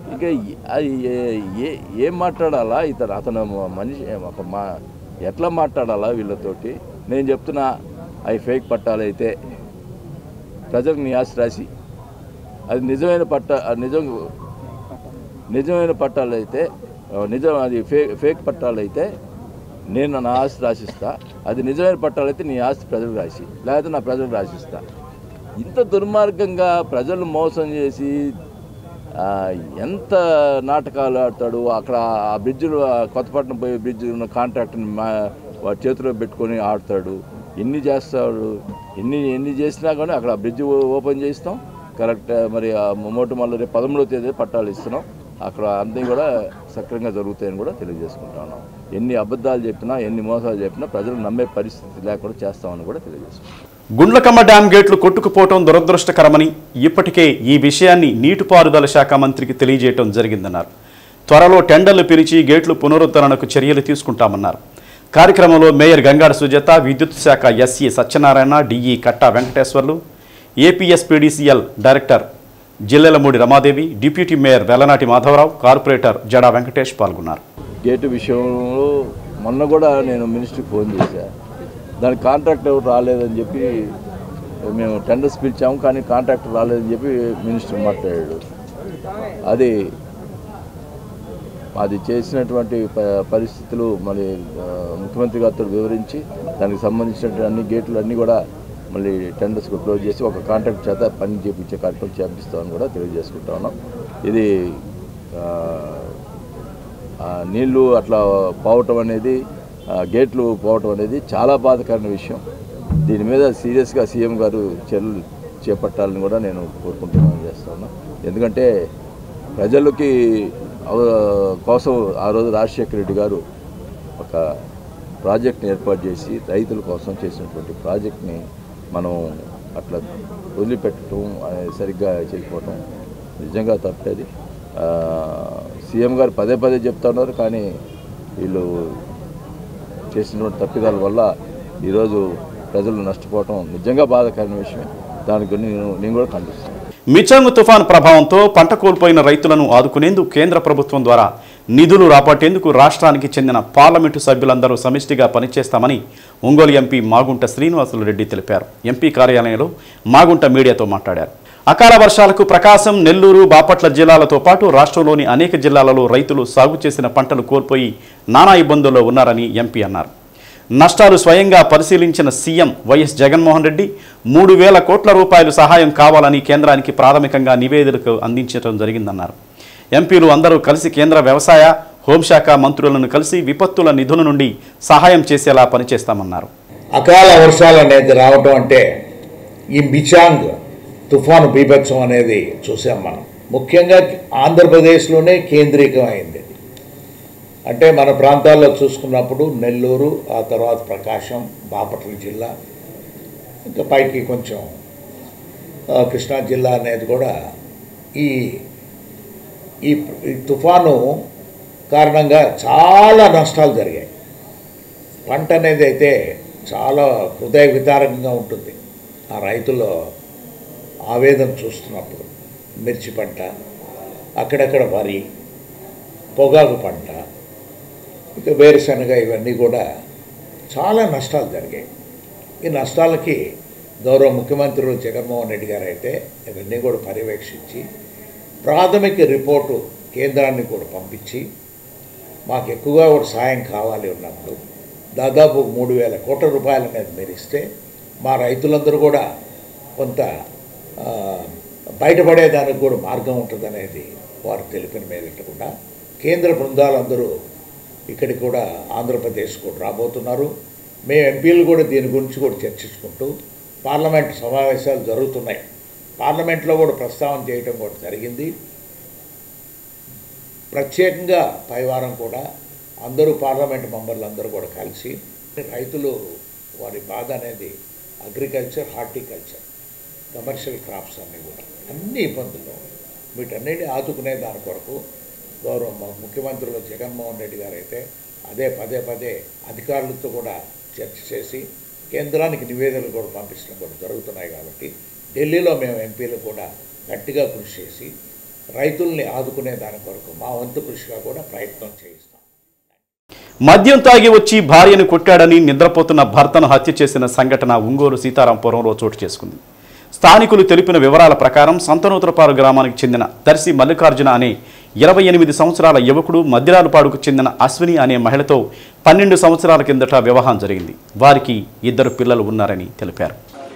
ఇంకా అది ఏ ఏం మాట్లాడాలా ఇతను అతను మనిషి ఒక మా ఎట్లా మాట్లాడాలా వీళ్ళతోటి? నేను చెప్తున్నా, అవి ఫేక్ పట్టాలైతే ప్రజలకు నీ ఆస్తి రాసి, అది నిజమైన పట్ట నిజం నిజమైన పట్టాలైతే నిజం, అది ఫేక్ ఫేక్ పట్టాలైతే నేను నా ఆస్తి రాసిస్తా, అది నిజమైన పట్టాలైతే నీ ఆస్తి ప్రజలకు రాసి, లేకపోతే నా ప్రజలకు రాసిస్తా. ఇంత దుర్మార్గంగా ప్రజలు మోసం చేసి ఎంత నాటకాలు ఆడతాడు. అక్కడ ఆ బ్రిడ్జ్లు, కొత్తపట్నం పోయే బ్రిడ్జ్ ఉన్న కాంట్రాక్ట్ని మా వాడి చేతిలో పెట్టుకొని ఆడతాడు. ఎన్ని చేస్తాడు, ఎన్ని ఎన్ని చేసినా కానీ అక్కడ బ్రిడ్జ్ ఓపెన్ చేస్తాం కరెక్ట్. మరి ఆ మోటు మళ్ళీ రేపు పదమూడవ తేదీ పట్టాలు ఇస్తున్నాం. అక్కడ అన్నీ కూడా సక్రమంగా జరుగుతాయని కూడా తెలియజేసుకుంటా ఉన్నాం. ఎన్ని అబద్ధాలు చెప్పినా, ఎన్ని మోసాలు చెప్పినా ప్రజలు నమ్మే పరిస్థితి లేకుండా చేస్తామని కూడా తెలియజేసుకుంటాం. గుండ్లకమ్మ డ్యాం గేట్లు కొట్టుకుపోవటం దురదృష్టకరమని, ఇప్పటికే ఈ విషయాన్ని నీటిపారుదల శాఖ మంత్రికి తెలియజేయటం జరిగిందన్నారు. త్వరలో టెండర్లు పిలిచి గేట్లు పునరుద్ధరణకు చర్యలు తీసుకుంటామన్నారు. కార్యక్రమంలో మేయర్ గంగాడ సుజాత, విద్యుత్ శాఖ SE Satyanarayana, DE Katta Venkateswarlu, APSPDCL director Jillelamudi Ramadevi, deputy mayor Vellanati Madhavarao, corporator Jada Venkatesh పాల్గొన్నారు. గేటు విషయంలో మొన్న కూడా నేను మినిస్టర్కి ఫోన్ చేశాను. దానికి కాంట్రాక్ట్ ఎవరు రాలేదని చెప్పి మేము టెండర్స్ పిలిచాము, కానీ కాంట్రాక్టర్ రాలేదని చెప్పి మినిస్టర్ మాట్లాడాడు. అది అది చేసినటువంటి పరిస్థితులు మళ్ళీ ముఖ్యమంత్రి గారితో వివరించి దానికి సంబంధించినటువంటి అన్ని గేట్లు అన్నీ కూడా మళ్ళీ టెండర్స్కి క్లోజ్ చేసి ఒక కాంట్రాక్ట్ చేత పని చేయించే కార్యక్రమం చేపిస్తామని కూడా తెలియజేసుకుంటా ఉన్నాం. ఇది నీళ్లు అట్లా పోవటం అనేది, గేట్లు పోవటం అనేది చాలా బాధాకరమైన విషయం. దీని మీద సీరియస్గా సీఎం గారు చర్యలు చేపట్టాలని కూడా నేను కోరుకుంటున్నాను చేస్తా ఉన్నా. ఎందుకంటే ప్రజలకి కోసం ఆ రోజు రాజశేఖర రెడ్డి గారు ఒక ప్రాజెక్ట్ని ఏర్పాటు చేసి రైతుల కోసం చేసినటువంటి ప్రాజెక్ట్ని మనం అట్లా వదిలిపెట్టడం సరిగ్గా చేయకపోవటం నిజంగా తప్పేది. సీఎం గారు పదే పదే చెప్తా ఉన్నారు, కానీ వీళ్ళు చేసినటువంటి తప్పిదాల వల్ల ఈరోజు ప్రజలు నష్టపోవటం నిజంగా బాధాకరమైన విషయమే. దానికి నేను నేను కూడా ఖండిస్తాను. మిచాంగ్ తుఫాన్ ప్రభావంతో పంట కోల్పోయిన రైతులను ఆదుకునేందుకు కేంద్ర ప్రభుత్వం ద్వారా నిధులు రాబట్టేందుకు రాష్ట్రానికి చెందిన పార్లమెంటు సభ్యులందరూ సమిష్టిగా పనిచేస్తామని ఒంగోలు ఎంపీ మాగుంట శ్రీనివాసులు రెడ్డి తెలిపారు. ఎంపీ కార్యాలయంలో మాగుంట మీడియాతో మాట్లాడారు. అకాల వర్షాలకు ప్రకాశం, నెల్లూరు, బాపట్ల జిల్లాలతో పాటు రాష్ట్రంలోని అనేక జిల్లాలలో రైతులు సాగు చేసిన పంటలు కోల్పోయి నానా ఇబ్బందుల్లో ఉన్నారని ఎంపీ అన్నారు. నష్టాలు స్వయంగా పరిశీలించిన సీఎం వైఎస్ జగన్మోహన్ రెడ్డి మూడు వేల కోట్ల రూపాయలు సహాయం కావాలని కేంద్రానికి ప్రాథమికంగా నివేదికలు అందించడం జరిగిందన్నారు. ఎంపీలు అందరూ కలిసి కేంద్ర వ్యవసాయ, హోంశాఖ మంత్రులను కలిసి విపత్తుల నిధుల నుండి సహాయం చేసేలా పనిచేస్తామన్నారు. అకాల వర్షాలు అనేది రావటం అంటే ఈ మిచాంగ్ తుఫాను బీభత్సం అనేది చూసాం మనం. ముఖ్యంగా ఆంధ్రప్రదేశ్లోనే కేంద్రీకమైంది. అంటే మన ప్రాంతాల్లో చూసుకున్నప్పుడు నెల్లూరు, ఆ తర్వాత ప్రకాశం, బాపట్ల జిల్లా, ఇంకా పైకి కొంచెం కృష్ణా జిల్లా అనేది కూడా ఈ ఈ తుఫాను కారణంగా చాలా నష్టాలు జరిగాయి. పంట అనేది అయితే చాలా హృదయ విదారకంగా ఉంటుంది. ఆ రైతుల ఆవేదన చూస్తున్నప్పుడు మిర్చి పంట, అక్కడక్కడ వరి, పొగాకు పంట, ఇక వేరుశనగ, ఇవన్నీ కూడా చాలా నష్టాలు జరిగాయి. ఈ నష్టాలకి గౌరవ ముఖ్యమంత్రులు జగన్మోహన్ రెడ్డి గారు అయితే ఇవన్నీ కూడా పర్యవేక్షించి ప్రాథమిక రిపోర్టు కేంద్రాన్ని కూడా పంపించి మాకు ఎక్కువగా కూడా సాయం కావాలి ఉన్నప్పుడు దాదాపు మూడు వేల కోట్ల రూపాయల మీద మీరు ఇస్తే మా రైతులందరూ కూడా కొంత బయటపడేదానికి కూడా మార్గం ఉంటుందనేది వారు తెలిపిన మేరకు కూడా కేంద్ర బృందాలందరూ ఇక్కడికి కూడా ఆంధ్రప్రదేశ్ కూడా రాబోతున్నారు. మేము ఎంపీలు కూడా దీని గురించి కూడా చర్చించుకుంటూ పార్లమెంట్ సమావేశాలు జరుగుతున్నాయి. పార్లమెంట్లో కూడా ప్రస్తావన చేయడం కూడా జరిగింది. ప్రత్యేకంగా పైవారం కూడా అందరూ పార్లమెంట్ మెంబర్లు అందరూ కూడా కలిసి రైతులు వారి బాధ అనేది అగ్రికల్చర్, హార్టికల్చర్, కమర్షియల్ క్రాప్స్ అన్నీ కూడా అన్ని ఇబ్బందులు వీటన్నిటిని ఆదుకునే దాని కొరకు గౌరవ ముఖ్యమంత్రులు జగన్మోహన్ రెడ్డి గారు అయితే అదే పదే పదే అధికారులతో కూడా చర్చ చేసి కేంద్రానికి నివేదనలు కూడా పంపించడం కూడా జరుగుతున్నాయి. కాబట్టి ఢిల్లీలో మేము ఎంపీలు కూడా గట్టిగా కృషి చేసి రైతుల్ని ఆదుకునే దాని కొరకు మా వంతు కృషిగా కూడా ప్రయత్నం చేయిస్తాం. మద్యం తాగి వచ్చి భార్యను కొట్టాడని నిద్రపోతున్న భర్తను హత్య చేసిన సంఘటన ఒంగోలు సీతారాంపురంలో చోటు చేసుకుంది. స్థానికులు తెలిపిన వివరాల ప్రకారం సంతనూతలపాడు గ్రామానికి చెందిన దర్శి మల్లికార్జున అనే ఇరవై ఎనిమిది సంవత్సరాల యువకుడు మద్దిరాలపాడుకు చెందిన అశ్విని అనే మహిళతో పన్నెండు సంవత్సరాల కిందట వివాహం జరిగింది. వారికి ఇద్దరు పిల్లలు ఉన్నారని తెలిపారు.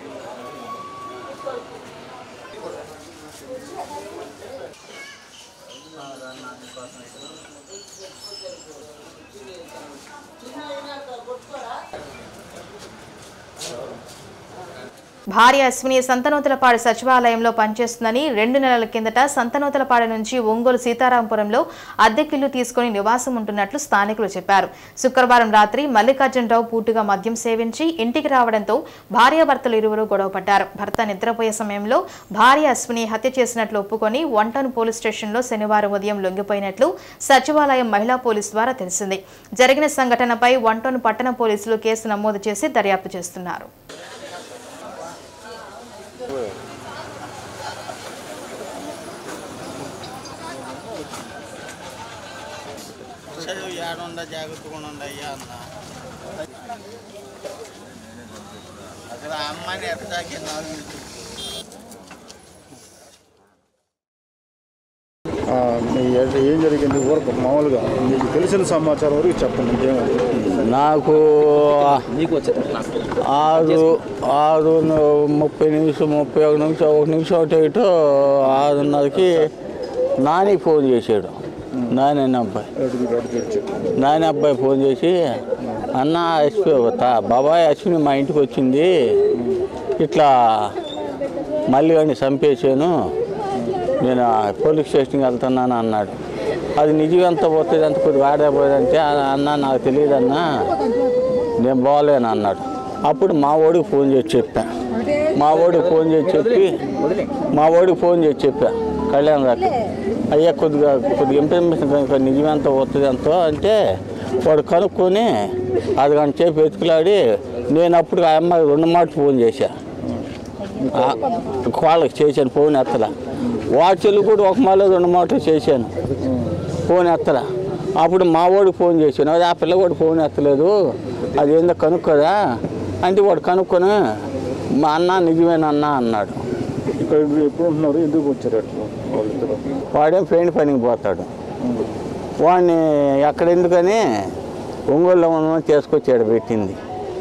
భార్య అశ్విని సంతనూతలపాడు సచివాలయంలో పనిచేస్తుందని రెండు నెలల కిందట సంతనూతలపాడు నుంచి ఒంగోలు సీతారాంపురంలో అద్దెకిల్లు తీసుకుని నివాసం ఉంటున్నట్లు స్థానికులు చెప్పారు. శుక్రవారం రాత్రి మల్లికార్జునరావు పూర్తిగా మద్యం సేవించి ఇంటికి రావడంతో భార్యాభర్తలు ఇరువురు గొడవపడ్డారు. భర్త నిద్రపోయే సమయంలో భార్య అశ్విని హత్య చేసినట్లు ఒప్పుకొని వంటన్ పోలీస్ స్టేషన్లో శనివారం ఉదయం లొంగిపోయినట్లు సచివాలయం మహిళా పోలీసు ద్వారా తెలిసింది. జరిగిన సంఘటనపై వంటన్ పట్టణ పోలీసులు కేసు నమోదు చేసి దర్యాప్తు చేస్తున్నారు. జాగ్రత్తగా అయ్యా అన్న అసలు ఆ అమ్మాయిని ఎట్టడానికి ఏం జరిగింది ఊరకు మామూలుగా మీకు తెలిసిన సమాచారం వరకు చెప్పండి. నాకు ఆరు ఆరు ముప్పై నిమిషం ముప్పై ఒక నిమిషం ఒక నిమిషం అటు ఇటు ఆరున్నరకి నాని ఫోన్ చేశాడు. నాని అబ్బాయి నాని అబ్బాయి ఫోన్ చేసి అన్న అశ్వి బాబాయ్ అశ్విని మా ఇంటికి వచ్చింది, ఇట్లా మళ్ళీ వాడిని చంపేసాను, నేను పోలీస్ స్టేషన్కి వెళ్తున్నాను అన్నాడు. అది నిజం ఎంత పోతుంది ఎంత కొద్దిగా ఆడకపోయిందంటే అన్న నాకు తెలియదన్నా నేను బాగలేను అన్నాడు. అప్పుడు మా వాడికి ఫోన్ చేసి చెప్పా మా వాడికి ఫోన్ చేసి చెప్పి మా వాడికి ఫోన్ చేసి చెప్పా కళ్యాణ్ రాక అయ్యా కొద్దిగా కొద్దిగా ఇన్ఫర్మేషన్ నిజమెంత వస్తుంది ఎంతో అంటే వాడు కనుక్కొని అది గంట సేపు వెతుకులాడి నేను అప్పుడు ఆ అమ్మాయి రెండు మాటలు ఫోన్ చేశా, వాళ్ళకి చేశాను ఫోన్ ఎత్తలా. వాడి చెల్లి కూడా ఒక మాలో రెండు మాటలు చేశాను ఫోన్ ఎత్తలా. అప్పుడు మా వాడికి ఫోన్ చేశాను, అది ఆ పిల్ల కూడా ఫోన్ ఎత్తలేదు, అది ఏందో కనుక్కోదా అంటే వాడు కనుక్కొని మా అన్న నిజమేనన్నా అన్నాడు. ఇక్కడ ఎప్పుడు ఉంటున్నారు, ఎందుకు వచ్చారు అట్లా వాళ్ళిద్దరు? వాడేం ఫ్రెండ్ పనికి పోతాడు, వాడిని ఎక్కడ ఎందుకని ఒంగోలులో ఉన్న తీసుకొచ్చాడు పెట్టింది.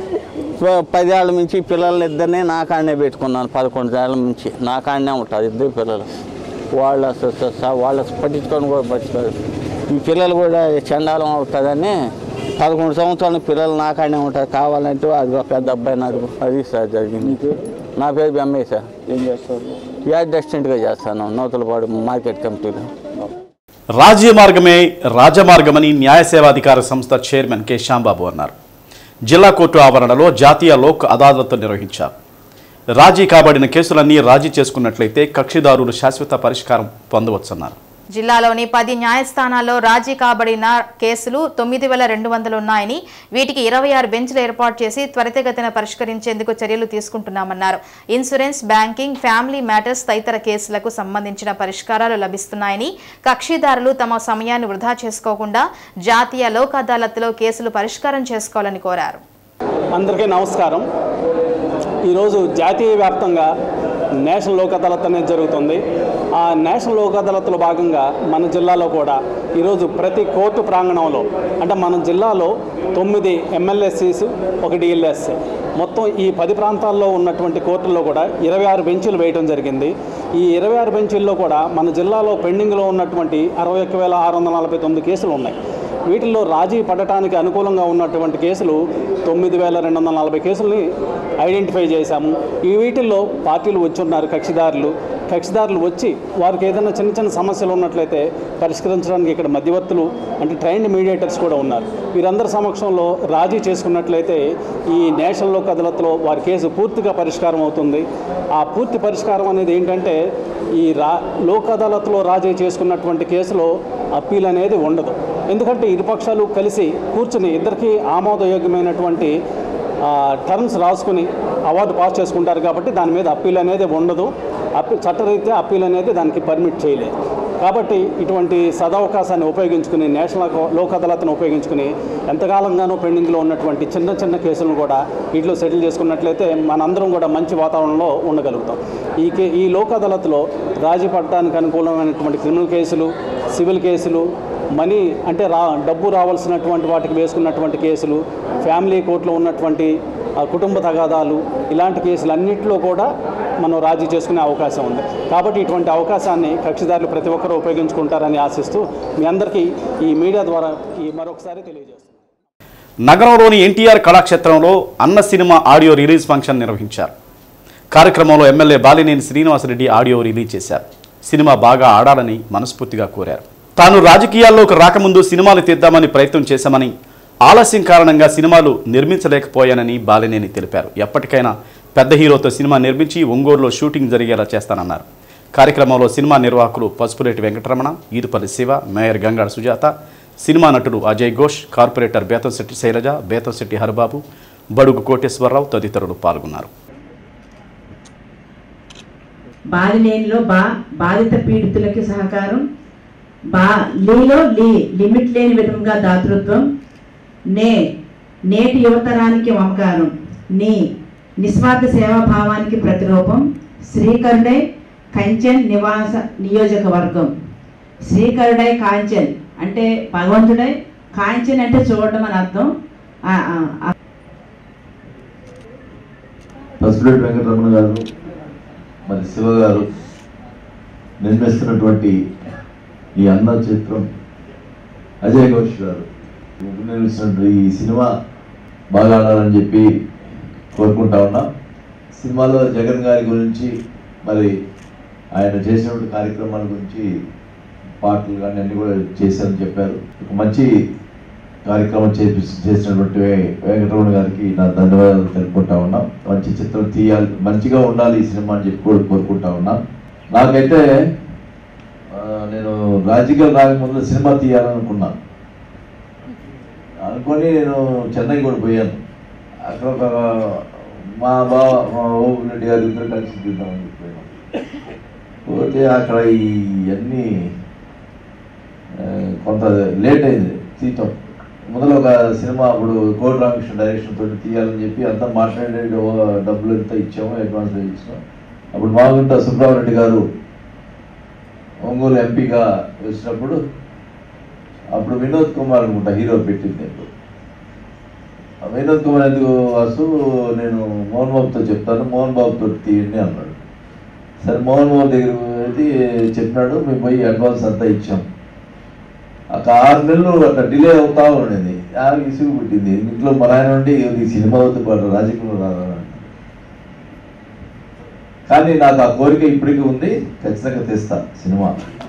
పదేళ్ళ నుంచి పిల్లల్ని ఇద్దరినే నా కాడనే పెట్టుకున్నాను, పదకొండు ఏళ్ళ నుంచి నా కాడనే ఉంటారు ఇద్దరు పిల్లలు. వాళ్ళ వాళ్ళ పట్టించుకొని కూడా పట్టించుకోరు. ఈ పిల్లలు కూడా చండాలం అవుతుందని పదకొండు సంవత్సరాల పిల్లలు నా కాడనే ఉంటారు, కావాలంటే అది ఒక పెద్ద అబ్బాయి నాకు అది సార్ జరిగింది. నా పేరు బెమ్మే సార్. ఏం చేస్తారు? యార్డ్ అసిస్టెంట్గా చేస్తాను నూతలపాడు మార్కెట్ కమిటీలో. రాజ్యమార్గమే రాజమార్గమని న్యాయ సేవాధికార సంస్థ చైర్మన్ కె శ్యాంబాబు అన్నారు. జిల్లా కోర్టు ఆవరణలో జాతీయ లోక్ అదాలత్ నిర్వహించారు. రాజీ కాబడిన కేసులన్నీ రాజీ చేసుకున్నట్లయితే కక్షిదారులు శాశ్వత పరిష్కారం పొందవచ్చన్నారు. జిల్లాలోని పది న్యాయస్థానాల్లో రాజీ కాబడిన కేసులు తొమ్మిది వేల రెండు వందలు ఉన్నాయని, వీటికి ఇరవై ఆరు బెంచ్లు ఏర్పాటు చేసి త్వరితగతిన పరిష్కరించేందుకు చర్యలు తీసుకుంటున్నామన్నారు. ఇన్సూరెన్స్, బ్యాంకింగ్, ఫ్యామిలీ మ్యాటర్స్ తదితర కేసులకు సంబంధించిన పరిష్కారాలు లభిస్తున్నాయని, కక్షిదారులు తమ సమయాన్ని వృధా చేసుకోకుండా జాతీయ లోక్ అదాలత్లో కేసులు పరిష్కారం చేసుకోవాలని కోరారు. అందరికీ నమస్కారం. ఈరోజు జాతీయ వ్యాప్తంగా నేషనల్ లోక్ అదాలత్ అనేది జరుగుతుంది. ఆ నేషనల్ లోక్ అదాలత్లో భాగంగా మన జిల్లాలో కూడా ఈరోజు ప్రతి కోర్టు ప్రాంగణంలో అంటే మన జిల్లాలో తొమ్మిది ఎమ్మెల్యేసీస్ ఒక డిఎల్ఎస్ మొత్తం ఈ పది ప్రాంతాల్లో ఉన్నటువంటి కోర్టుల్లో కూడా ఇరవై ఆరు బెంచీలు వేయడం జరిగింది. ఈ ఇరవై ఆరు బెంచీల్లో కూడా మన జిల్లాలో పెండింగ్లో ఉన్నటువంటి అరవై ఒక్క వేల ఆరు వందల నలభై తొమ్మిది కేసులు ఉన్నాయి. వీటిల్లో రాజీ పడటానికి అనుకూలంగా ఉన్నటువంటి కేసులు తొమ్మిది వేల రెండు వందల నలభై కేసుల్ని ఐడెంటిఫై చేశాము. ఈ వీటిల్లో పార్టీలు వచ్చి ఉన్నారు, కక్షిదారులు కక్షిదారులు వచ్చి వారికి ఏదైనా చిన్న చిన్న సమస్యలు ఉన్నట్లయితే పరిష్కరించడానికి ఇక్కడ మధ్యవర్తులు అంటే ట్రైన్డ్ మీడియేటర్స్ కూడా ఉన్నారు. వీరందరి సమక్షంలో రాజీ చేసుకున్నట్లయితే ఈ నేషనల్ లోక్ అదాలత్లో వారి కేసు పూర్తిగా పరిష్కారం అవుతుంది. ఆ పూర్తి పరిష్కారం అనేది ఏంటంటే ఈ రా లోక్ అదాలత్లో రాజీ చేసుకున్నటువంటి కేసులో అప్పీల్ అనేది ఉండదు. ఎందుకంటే ఇరుపక్షాలు కలిసి కూర్చుని ఇద్దరికీ ఆమోదయోగ్యమైనటువంటి టర్మ్స్ రాసుకుని అవార్డు పాస్ చేసుకుంటారు కాబట్టి దాని మీద అప్పీల్ అనేది ఉండదు. అప్పీ చట్టరీత్యా అప్పీల్ అనేది దానికి పర్మిట్ చేయలేదు. కాబట్టి ఇటువంటి సదవకాశాన్ని ఉపయోగించుకుని నేషనల్ లోక్ అదాలత్ను ఉపయోగించుకుని ఎంతకాలంగానో పెండింగ్లో ఉన్నటువంటి చిన్న చిన్న కేసులను కూడా వీటిలో సెటిల్ చేసుకున్నట్లయితే మనందరం కూడా మంచి వాతావరణంలో ఉండగలుగుతాం. ఈ కే ఈ లోక్ అదాలత్లో రాజీ పడటానికి అనుకూలమైనటువంటి క్రిమినల్ కేసులు, సివిల్ కేసులు, మనీ అంటే రా డబ్బు రావాల్సినటువంటి వాటికి వేసుకున్నటువంటి కేసులు, ఫ్యామిలీ కోర్టులో ఉన్నటువంటి కుటుంబ తగాదాలు, ఇలాంటి కేసులు అన్నింటిలో కూడా మనం రాజీ చేసుకునే అవకాశం ఉంది. కాబట్టి ఇటువంటి అవకాశాన్ని కక్షిదారులు ప్రతి ఒక్కరూ ఉపయోగించుకుంటారని ఆశిస్తూ మీ అందరికీ ఈ మీడియా ద్వారా ఈ మరొకసారి తెలియజేస్తున్నాను. నగరంలోని ఎన్టీఆర్ కళాక్షేత్రంలో అన్న సినిమా ఆడియో రిలీజ్ ఫంక్షన్ నిర్వహించారు. కార్యక్రమంలో MLA Balineni Srinivasareddy audio release చేశారు. సినిమా బాగా ఆడాలని మనస్ఫూర్తిగా కోరారు. తాను రాజకీయాల్లోకి రాకముందు సినిమాలు తీద్దామని ప్రయత్నం చేశామని, ఆలస్యం కారణంగా సినిమాలు నిర్మించలేకపోయానని బాలినేని తెలిపారు. ఎప్పటికైనా పెద్ద హీరోతో సినిమా నిర్మించి ఒంగోలులో షూటింగ్ జరిగేలా చేస్తానన్నారు. కార్యక్రమంలో సినిమా నిర్వాహకులు పసుపులేటి వెంకటరమణ, ఈదుపల్లి శివ, మేయర్ గంగాడ సుజాత, సినిమా నటుడు అజయ్ ఘోష్, కార్పొరేటర్ బేతంశెట్టి శైలజ, బేతంశెట్టి హరిబాబు, బడుగు కోటేశ్వరరావు తదితరులు పాల్గొన్నారు. బాలినేనిలో బా బాధిత పీడితులకి సహకారం, బా లీలో లీ లిమిట్ లేని విధంగా దాతృత్వం, నే నేటి యువతరానికి మమకారం, నీ నిస్వార్థ సేవాభావానికి ప్రతిరూపం, శ్రీకరుడై కంచెన్ నివాస నియోజకవర్గం. శ్రీకరుడై కాంచెన్ అంటే భగవంతుడై, కాంచెన్ అంటే చూడడం అని అర్థం. పసుపులేటి వెంకటరమణ గారు, మరి శివ గారు నిర్మిస్తున్నటువంటి ఈ అన్న చిత్రం, అజయ్ ఘోష్ గారు నిర్మిస్తున్నటువంటి ఈ సినిమా బాగా ఆడాలని చెప్పి కోరుకుంటా ఉన్నా. సినిమాలో జగన్ గారి గురించి, మరి ఆయన చేసినటువంటి కార్యక్రమాల గురించి పాటలు కానీ అన్నీ కూడా చేశారని చెప్పారు. ఒక మంచి కార్యక్రమం చేపి చేసినటువంటి వెంకటరమణ గారికి నా ధన్యవాదాలు తెలుపుకుంటా ఉన్నా. మంచి చిత్రం తీయాలి, మంచిగా ఉండాలి ఈ సినిమా అని చెప్పి కూడా కోరుకుంటా ఉన్నా. నాకైతే నేను రాజకీయాలు రాకముందు సినిమా తీయాలనుకున్నాను. అనుకొని నేను చెన్నై కూడా పోయాను. అక్కడ ఒక మా బావ మా ఓం రెడ్డి గారు ఇద్దరు కలిసి తీద్దామని చెప్పాను. పోతే అక్కడ ఇవన్నీ కొంత లేట్ అయింది తీయటం. మొదలు ఒక సినిమా అప్పుడు కోటి రామకృష్ణ డైరెక్షన్ తోటి తీయాలని చెప్పి అంతా మాట్లాడే డబ్బులు ఎంత ఇచ్చామో అడ్వాన్స్ ఇచ్చినాం. అప్పుడు మాగుంట సుబ్రహ్మరెడ్డి గారు ఒంగోలు ఎంపీగా వచ్చినప్పుడు అప్పుడు వినోద్ కుమార్ అనుకుంటా హీరో పెట్టింది. వినోద్ కుమార్ ఎందుకు వాసు నేను మోహన్ బాబుతో చెప్తాను, మోహన్ బాబుతో తీయండి అన్నాడు. సరే మోహన్ బాబు దగ్గర అయితే చెప్పినాడు. మేము పోయి అడ్వాన్స్ అంతా ఇచ్చాం. ఒక ఆరు నెలలు అట్లా డిలే అవుతా ఉండేది. ఆమె ఇసుగు పుట్టింది ఇంట్లో. మా ఆయన నుండి ఈ సినిమా అవుతూ పాటు రాజకీయంలో రాదా, కానీ నాకు ఆ కోరిక ఇప్పటికీ ఉంది. ఖచ్చితంగా తెస్తా సినిమా.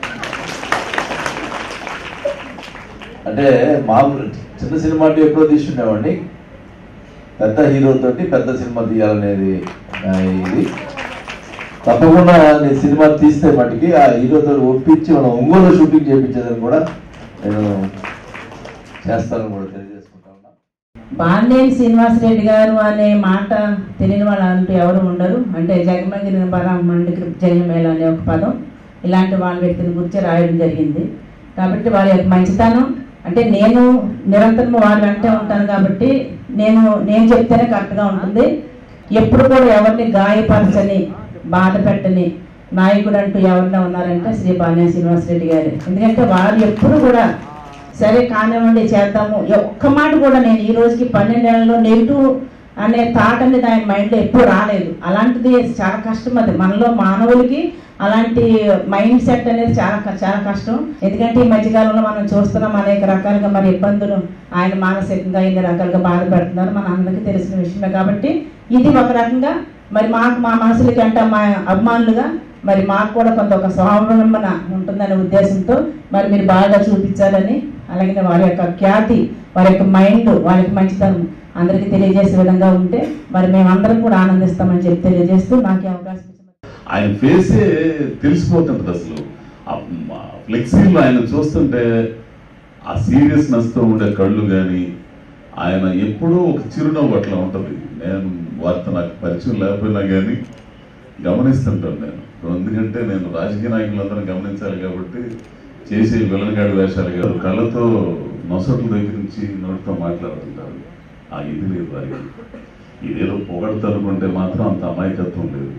అంటే మామూలు చిన్న సినిమా అంటే ఎప్పుడో తీసుకునేవాడిని. పెద్ద హీరోతోటి పెద్ద సినిమా తీయాలనేది ఇది. తప్పకుండా నేను సినిమా తీస్తే మటుకి ఆ హీరోతో ఒప్పించి మనం ఒంగోలు షూటింగ్ చేయించేదని కూడా నేను చేస్తానని కూడా తెలియజేసుకుంటా ఉన్నా. బాలినేని శ్రీనివాసరెడ్డి గారు అనే మాట తెలియని వాళ్ళు అంటూ ఎవరు ఉండరు. అంటే జగమంగిరి బరామండి జగమేళ అనే ఒక పదం ఇలాంటి వాళ్ళ వ్యక్తిని గురించి రాయడం జరిగింది. కాబట్టి వారి యొక్క మంచితనం, అంటే నేను నిరంతరం వారు వెంటే ఉంటాను కాబట్టి నేను నేను చెప్తేనే కరెక్ట్గా ఉంటుంది. ఎప్పుడు కూడా ఎవరిని గాయపరచని, బాధ పెట్టని నాయకుడు అంటూ ఎవరైనా ఉన్నారంటే శ్రీ బాలినేని శ్రీనివాసరెడ్డి గారు. ఎందుకంటే వారు ఎప్పుడు కూడా సరే కానివ్వండి చేద్దాము, ఒక్క మాట కూడా నేను ఈ రోజుకి పన్నెండు నెలల్లో నెగిటివ్ అనే థాట్ అనేది ఆయన మైండ్లో ఎప్పుడు రాలేదు. అలాంటిది చాలా కష్టం. అది మనలో మానవులకి అలాంటి మైండ్ సెట్ అనేది చాలా చాలా కష్టం. ఎందుకంటే ఈ మధ్యకాలంలో మనం చూస్తున్నాం అనేక రకాలుగా మరి ఇబ్బందులు, ఆయన మానసికంగా ఎన్ని రకాలుగా బాధపడుతున్నారు మన అందరికీ తెలిసిన విషయమే. కాబట్టి ఇది ఒక రకంగా మరి మాకు మా మనసులకి అంటే మా అభిమానులుగా మరి మాకు కూడా కొంత ఒక స్వావలంబన ఉంటుందనే ఉద్దేశంతో మరి మీరు బాగా చూపించాలని, అలాగే వారి యొక్క ఖ్యాతి, వారి యొక్క మైండ్, వారి యొక్క మంచితనం అందరికీ తెలియజేసే విధంగా ఉంటే మరి మేమందరం కూడా ఆనందిస్తామని చెప్పి తెలియజేస్తూ నాకు అవకాశం ఆయన ఫేసే తెలిసిపోతుంటుంది. అసలు ఫ్లెక్సీలో ఆయన చూస్తుంటే ఆ సీరియస్నెస్తో ఉండే కళ్ళు కానీ, ఆయన ఎప్పుడూ ఒక చిరునవ్వు అట్లా ఉంటుంది. నేను వారితో నాకు పరిచయం లేకపోయినా కానీ గమనిస్తుంటాను నేను. ఎందుకంటే నేను రాజకీయ నాయకులందరం గమనించాలి కాబట్టి చేసే విలనగాడి వేషాలు కాదు, కళ్ళతో నొసట్ల దగ్గర నుంచి నోటితో మాట్లాడుతుంటారు. ఆ ఇది లేదు వారికి. ఇదేదో పొగడతనుకుంటే మాత్రం అంత అమాయకత్వం లేదు.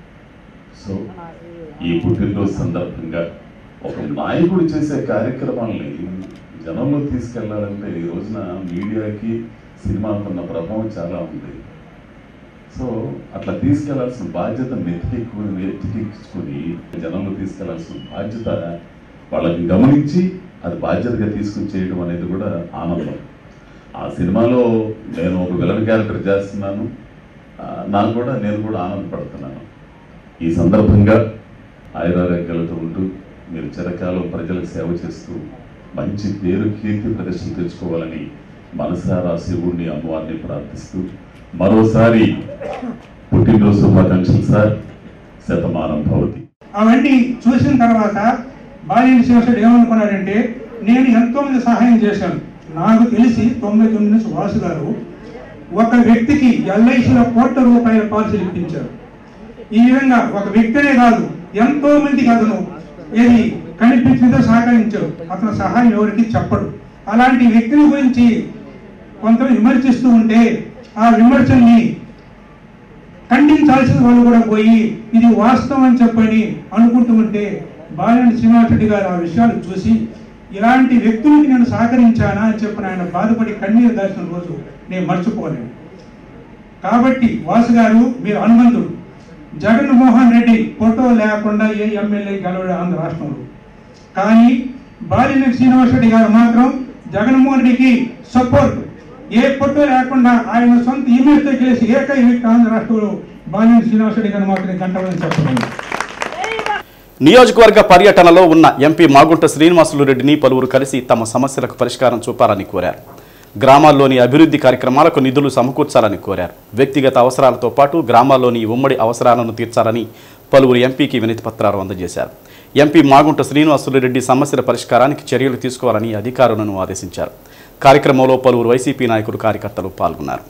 సో ఈ పుట్టినరోజు సందర్భంగా ఒక నాయకుడు చేసే కార్యక్రమాలని జనంలో తీసుకెళ్లాలంటే ఈ రోజున మీడియాకి సినిమాకు ఉన్న ప్రభావం చాలా ఉంది. సో అట్లా తీసుకెళ్లాల్సిన బాధ్యత నెత్తికెక్కుని నెత్తికెక్కించుకొని జనంలో తీసుకెళ్లాల్సిన బాధ్యత వాళ్ళని గమనించి అది బాధ్యతగా తీసుకుని చేయడం అనేది కూడా ఆనందం. ఆ సినిమాలో నేను ఒక విలన్ క్యారెక్టర్ చేస్తున్నాను, నాకు కూడా నేను కూడా ఆనందపడుతున్నాను. ఈ సందర్భంగా ఆయురారోగ్యాలతో ఉంటూ మీరు చిరకాలం ప్రజలకు సేవ చేస్తూ మంచి పేరు కీర్తి ప్రదర్శన తెచ్చుకోవాలని మనసారా శివుణ్ణి అమ్మవారిని ప్రార్థిస్తూ మరోసారి పుట్టినరోజు శుభాకాంక్షలు సార్. శతమానం భవతి. అవన్నీ చూసిన తర్వాత బాలినేని శ్రీనివాసరెడ్డి ఏమనుకున్నారంటే నేను ఎంతో మంది సహాయం చేశాను. నాకు తెలిసి తొంభై తొమ్మిది నుంచి వాసు గారు ఒక వ్యక్తికి ఎల్ఐసిలో కోట్ల రూపాయల పాలసీలు ఇప్పించారు. ఈ విధంగా ఒక వ్యక్తినే కాదు ఎంతో మందికి అతను ఏది కనిపించిందో సహకరించారు. అతను సహాయం ఎవరికి చెప్పడు. అలాంటి వ్యక్తిని గురించి కొంత విమర్శిస్తూ ఉంటే ఆ విమర్శల్ని ఖండించాల్సిన వాళ్ళు కూడా పోయి ఇది వాస్తవం అని చెప్పని అనుకుంటూ ఉంటే బాలినేని శ్రీనివాసరెడ్డి గారు ఆ విషయాలు చూసి ఇలాంటి వ్యక్తులకి నేను సహకరించానా అని చెప్పిన ఆయన బాధపడి కన్నీరు దాచిన రోజు నేను మర్చిపోలేను. కాబట్టి వాసు గారు మీరు హనుమంతుడు. జగన్మోహన్ రెడ్డి ఫోటో లేకుండా ఏ ఎమ్మెల్యే గెలవడు ఆంధ్ర రాష్ట్రంలో. కానీ బాలినేని శ్రీనివాసరెడ్డి గారు మాత్రం జగన్మోహన్ రెడ్డికి సపోర్ట్. ఏ ఫోటో లేకుండా ఆయన సొంత ఇమేజ్తో గెలిచి ఏకైక వ్యక్తి ఆంధ్ర రాష్ట్రంలో బాలినేని శ్రీనివాసరెడ్డి గారు మాత్రమే గంటలని చెప్పండి. నియోజకవర్గ పర్యటనలో ఉన్న ఎంపీ మాగుంట శ్రీనివాసులు రెడ్డిని పలువురు కలిసి తమ సమస్యలకు పరిష్కారం చూపాలని కోరారు. గ్రామాల్లోని అభివృద్ధి కార్యక్రమాలకు నిధులు సమకూర్చాలని కోరారు. వ్యక్తిగత అవసరాలతో పాటు గ్రామాల్లోని ఉమ్మడి అవసరాలను తీర్చాలని పలువురు ఎంపీకి వినతి పత్రాలు అందజేశారు. ఎంపీ మాగుంట శ్రీనివాసులు రెడ్డి సమస్యల పరిష్కారానికి చర్యలు తీసుకోవాలని అధికారులను ఆదేశించారు. కార్యక్రమంలో పలువురు వైసీపీ నాయకులు కార్యకర్తలు పాల్గొన్నారు.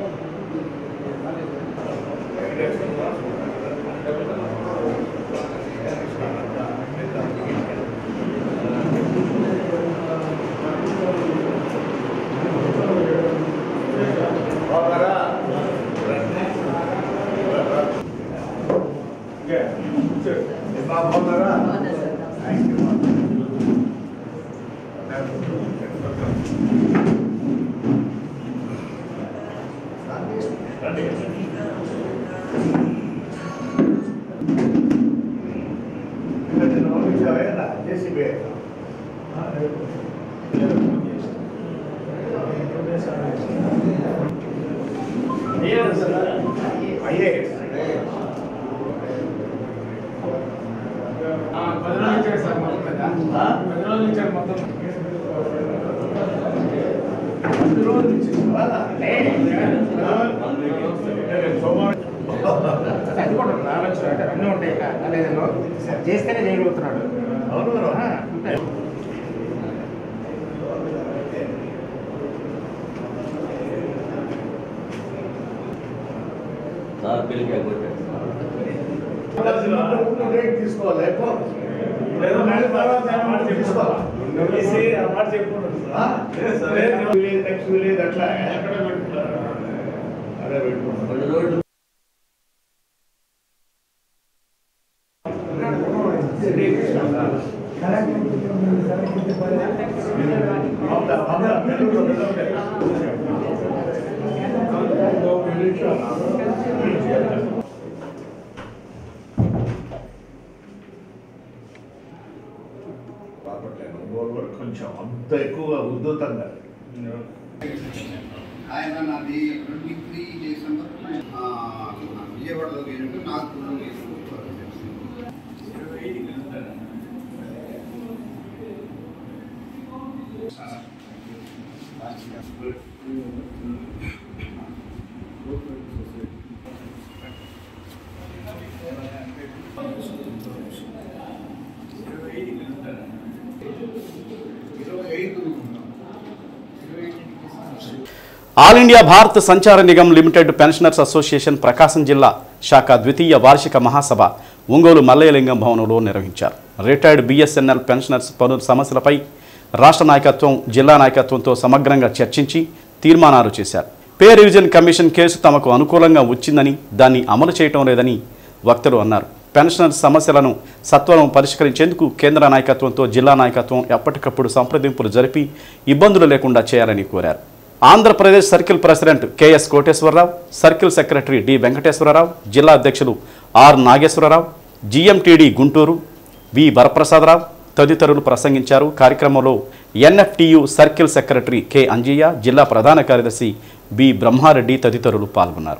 చేస్తేనే చేయగలుగుతున్నాడు. తీసుకోవాలి నెక్స్ట్ విలేజ్ అట్లా అదే పెట్టుకుంటాం. కొంచెం అంత ఎక్కువగా ఉద్ధృతంగా ఆయన నాది ట్వంటీ త్రీ డిసెంబర్ విజయవాడలో పోయినట్టు నాకు all India Bharat Sanchar Nigam limited pensioners association Prakasam జిల్లా శాఖ ద్వితీయ వార్షిక మహాసభ ఒంగోలు మల్లయ్యలింగం భవనంలో నిర్వహించారు. రిటైర్డ్ బిఎస్ఎన్ఎల్ పెన్షనర్స్ పలు సమస్యలపై రాష్ట్ర నాయకత్వం జిల్లా నాయకత్వంతో సమగ్రంగా చర్చించి తీర్మానాలు చేశారు. పే రివిజన్ కమిషన్ కేసు తమకు అనుకూలంగా వచ్చిందని దాన్ని అమలు చేయటం లేదని వక్తలు అన్నారు. పెన్షనర్స్ సమస్యలను సత్వరం పరిష్కరించేందుకు కేంద్ర నాయకత్వంతో జిల్లా నాయకత్వం ఎప్పటికప్పుడు సంప్రదింపులు జరిపి ఇబ్బందులు లేకుండా చేయాలని కోరారు. Andhra Pradesh circle president KS Koteswararao, circle secretary D Venkateswararao, జిల్లా అధ్యక్షులు R Nageswararao, GMTD Guntur V Varaprasadarao తదితరులు ప్రసంగించారు. కార్యక్రమంలో NFTU circle secretary K Anjaiah, జిల్లా ప్రధాన కార్యదర్శి బి బ్రహ్మారెడ్డి తదితరులు పాల్గొన్నారు.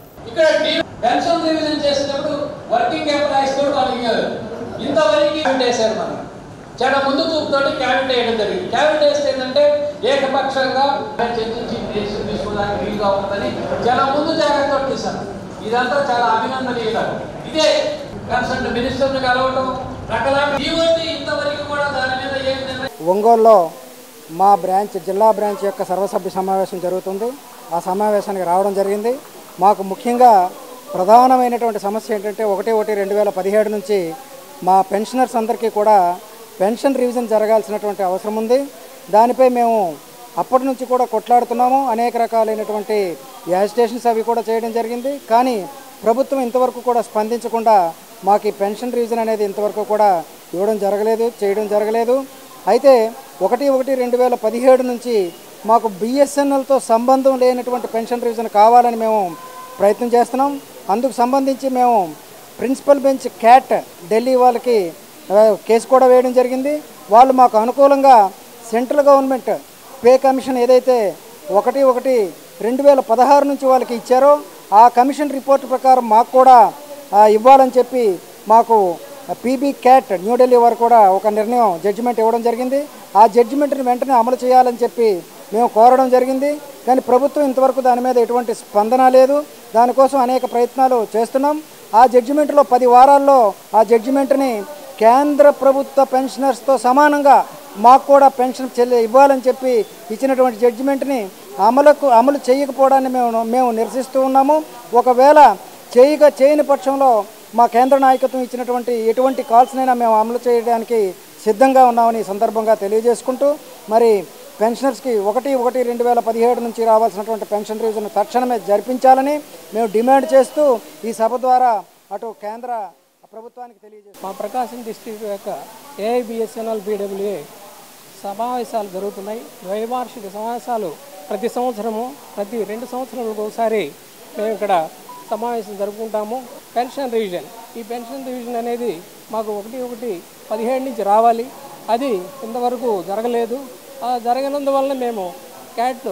చాలా ముందు చూపుతోటి క్యాబినెట్ వేయడం జరిగింది. క్యాబినెట్ వేస్తే ఏంటంటే ఏకపక్షంగా చర్చించి తీసుకోవడానికి వీలుగా ఉంటుందని చాలా ముందు జాగ్రత్త తీశాను. ఇదంతా చాలా అభినందనీయులు. ఇదే కన్సర్న్ మినిస్టర్ని కలవడం రకరకాల ఇంతవరకు కూడా దాని మీద ఏం ఒంగోలులో మా బ్రాంచ్ జిల్లా బ్రాంచ్ యొక్క సర్వసభ్య సమావేశం జరుగుతుంది. ఆ సమావేశానికి రావడం జరిగింది. మాకు ముఖ్యంగా ప్రధానమైనటువంటి సమస్య ఏంటంటే ఒకటి ఒకటి రెండు వేల పదిహేడు నుంచి మా పెన్షనర్స్ అందరికీ కూడా పెన్షన్ రివిజన్ జరగాల్సినటువంటి అవసరం ఉంది. దానిపై మేము అప్పటి నుంచి కూడా కొట్లాడుతున్నాము. అనేక రకాలైనటువంటి యాజిటేషన్స్ అవి కూడా చేయడం జరిగింది. కానీ ప్రభుత్వం ఇంతవరకు కూడా స్పందించకుండా మాకు ఈ పెన్షన్ రివిజన్ అనేది ఇంతవరకు కూడా ఇవ్వడం జరగలేదు, చేయడం జరగలేదు. అయితే ఒకటి ఒకటి రెండు వేల పదిహేడు నుంచి మాకు బిఎస్ఎన్ఎల్తో సంబంధం లేనటువంటి పెన్షన్ రివిజన్ కావాలని మేము ప్రయత్నం చేస్తున్నాం. అందుకు సంబంధించి మేము ప్రిన్సిపల్ బెంచ్ క్యాట్ ఢిల్లీ వాళ్ళకి కేసు కూడా వేయడం జరిగింది. వాళ్ళు మాకు అనుకూలంగా సెంట్రల్ గవర్నమెంట్ పే కమిషన్ ఏదైతే ఒకటి ఒకటి రెండు వేల పదహారు నుంచి వాళ్ళకి ఇచ్చారో ఆ కమిషన్ రిపోర్ట్ ప్రకారం మాకు కూడా ఇవ్వాలని చెప్పి మాకు పీబీ క్యాట్ న్యూఢిల్లీ వారు కూడా ఒక నిర్ణయం జడ్జిమెంట్ ఇవ్వడం జరిగింది. ఆ జడ్జిమెంట్ని వెంటనే అమలు చేయాలని చెప్పి మేము కోరడం జరిగింది. కానీ ప్రభుత్వం ఇంతవరకు దాని మీద ఎటువంటి స్పందన లేదు. దానికోసం అనేక ప్రయత్నాలు చేస్తున్నాం. ఆ జడ్జిమెంట్లో పది వారాల్లో ఆ జడ్జిమెంట్ని కేంద్ర ప్రభుత్వ పెన్షనర్స్తో సమానంగా మాకు కూడా పెన్షన్ చెల్లి ఇవ్వాలని చెప్పి ఇచ్చినటువంటి జడ్జిమెంట్ని అమలుకు అమలు చేయకపోవడాన్ని మేము మేము నిరసిస్తూ ఉన్నాము. ఒకవేళ చేయక చేయని పక్షంలో మా కేంద్ర నాయకత్వం ఇచ్చినటువంటి ఎటువంటి కాల్స్నైనా మేము అమలు చేయడానికి సిద్ధంగా ఉన్నామని ఈ సందర్భంగా తెలియజేసుకుంటూ మరి పెన్షనర్స్కి ఒకటి ఒకటి రెండు వేల పదిహేడు నుంచి రావాల్సినటువంటి పెన్షన్ రివిజన్ తక్షణమే జరిపించాలని మేము డిమాండ్ చేస్తూ ఈ సభ ద్వారా అటు కేంద్ర ప్రభుత్వానికి తెలియజేస్తాం. మా ప్రకాశం డిస్ట్రిక్ట్ యొక్క ఏఐబిఎస్ఎన్ఎల్ బీడబ్ల్యూఏ సమావేశాలు జరుగుతున్నాయి. ద్వైవార్షిక సమావేశాలు ప్రతి సంవత్సరము ప్రతి రెండు సంవత్సరాలకు ఒకసారి మేము ఇక్కడ సమావేశం జరుపుకుంటాము. పెన్షన్ రివిజన్ ఈ పెన్షన్ రివిజన్ అనేది మాకు ఒకటి ఒకటి పదిహేడు నుంచి రావాలి. అది ఇంతవరకు జరగలేదు. జరగనందువల్ల మేము క్యాట్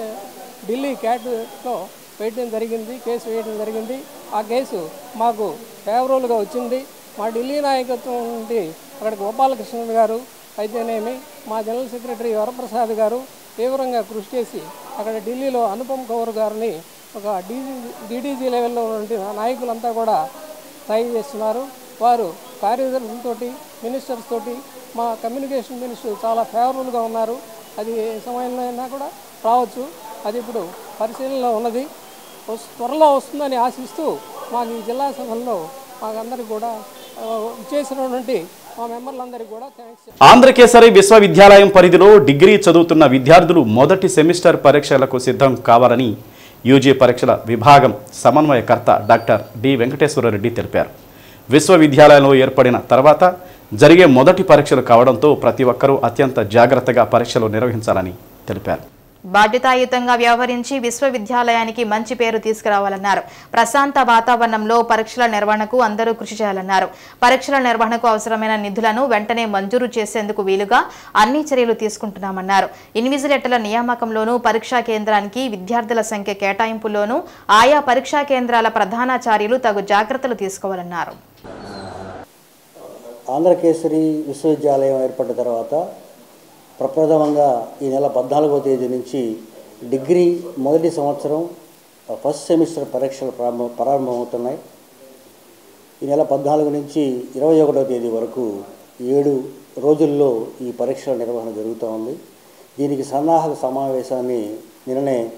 ఢిల్లీ క్యాట్లో వేయడం జరిగింది, కేసు వేయడం జరిగింది. ఆ కేసు మాకు ఫేవరబుల్గా వచ్చింది. మా ఢిల్లీ నాయకత్వం నుండి అక్కడ గోపాలకృష్ణ గారు అయితేనేమి మా జనరల్ సెక్రటరీ వరప్రసాద్ గారు తీవ్రంగా కృషి చేసి అక్కడ ఢిల్లీలో అనుపమ్ కౌర్ గారిని ఒక డీజీ డీడీజీ లెవెల్లో ఉండే నాయకులంతా కూడా ట్రై చేస్తున్నారు. వారు కార్యదర్శులతోటి మినిస్టర్స్ తోటి మా కమ్యూనికేషన్ మినిస్టర్ చాలా ఫేవరబుల్గా ఉన్నారు. అది ఏ సమయంలో అయినా కూడా రావచ్చు. అది ఇప్పుడు పరిశీలనలో ఉన్నది. త్వరలో వస్తుందని ఆశిస్తూ మాకు ఈ జిల్లా సభల్లో మాకందరికీ కూడా చేసినటువంటి మా మెంబర్లందరికీ కూడా థ్యాంక్స్. ఆంధ్రకేసరి విశ్వవిద్యాలయం పరిధిలో డిగ్రీ చదువుతున్న విద్యార్థులు మొదటి సెమిస్టర్ పరీక్షలకు సిద్ధం కావాలని యూజీ పరీక్షల విభాగం సమన్వయకర్త డాక్టర్ డి వెంకటేశ్వరరెడ్డి తెలిపారు. విశ్వవిద్యాలయంలో ఏర్పడిన తర్వాత జరిగే మొదటి పరీక్షలు కావడంతో ప్రతి ఒక్కరూ అత్యంత జాగ్రత్తగా పరీక్షలు నిర్వహించాలని తెలిపారు. బాధ్యతాయుతంగా వ్యవహరించి విశ్వవిద్యాలయానికి మంచి పేరు తీసుకురావాలన్నారు. ప్రశాంత వాతావరణంలో పరీక్షల నిర్వహణకు అందరూ కృషి చేయాలన్నారు. పరీక్షల నిర్వహణకు అవసరమైన నిధులను వెంటనే మంజూరు చేసేందుకు వీలుగా అన్ని చర్యలు తీసుకుంటున్నామన్నారు. ఇన్విజిలేటర్ల నియామకంలోనూ పరీక్షా కేంద్రానికి విద్యార్థుల సంఖ్య కేటాయింపులోనూ ఆయా పరీక్షా కేంద్రాల ప్రధానాచార్యులు తగు జాగ్రత్తలు తీసుకోవాలన్నారు. ఆంధ్రకేసరి విశ్వవిద్యాలయం ఏర్పడిన తర్వాత ప్రప్రథమంగా ఈ నెల పద్నాలుగవ తేదీ నుంచి డిగ్రీ మొదటి సంవత్సరం ఫస్ట్ సెమిస్టర్ పరీక్షలు ప్రారంభ ప్రారంభమవుతున్నాయి. ఈ నెల పద్నాలుగు నుంచి ఇరవై ఒకటవ తేదీ వరకు ఏడు రోజుల్లో ఈ పరీక్షల నిర్వహణ జరుగుతూ ఉంది. దీనికి సన్నాహక సమావేశాన్ని నిన్ననే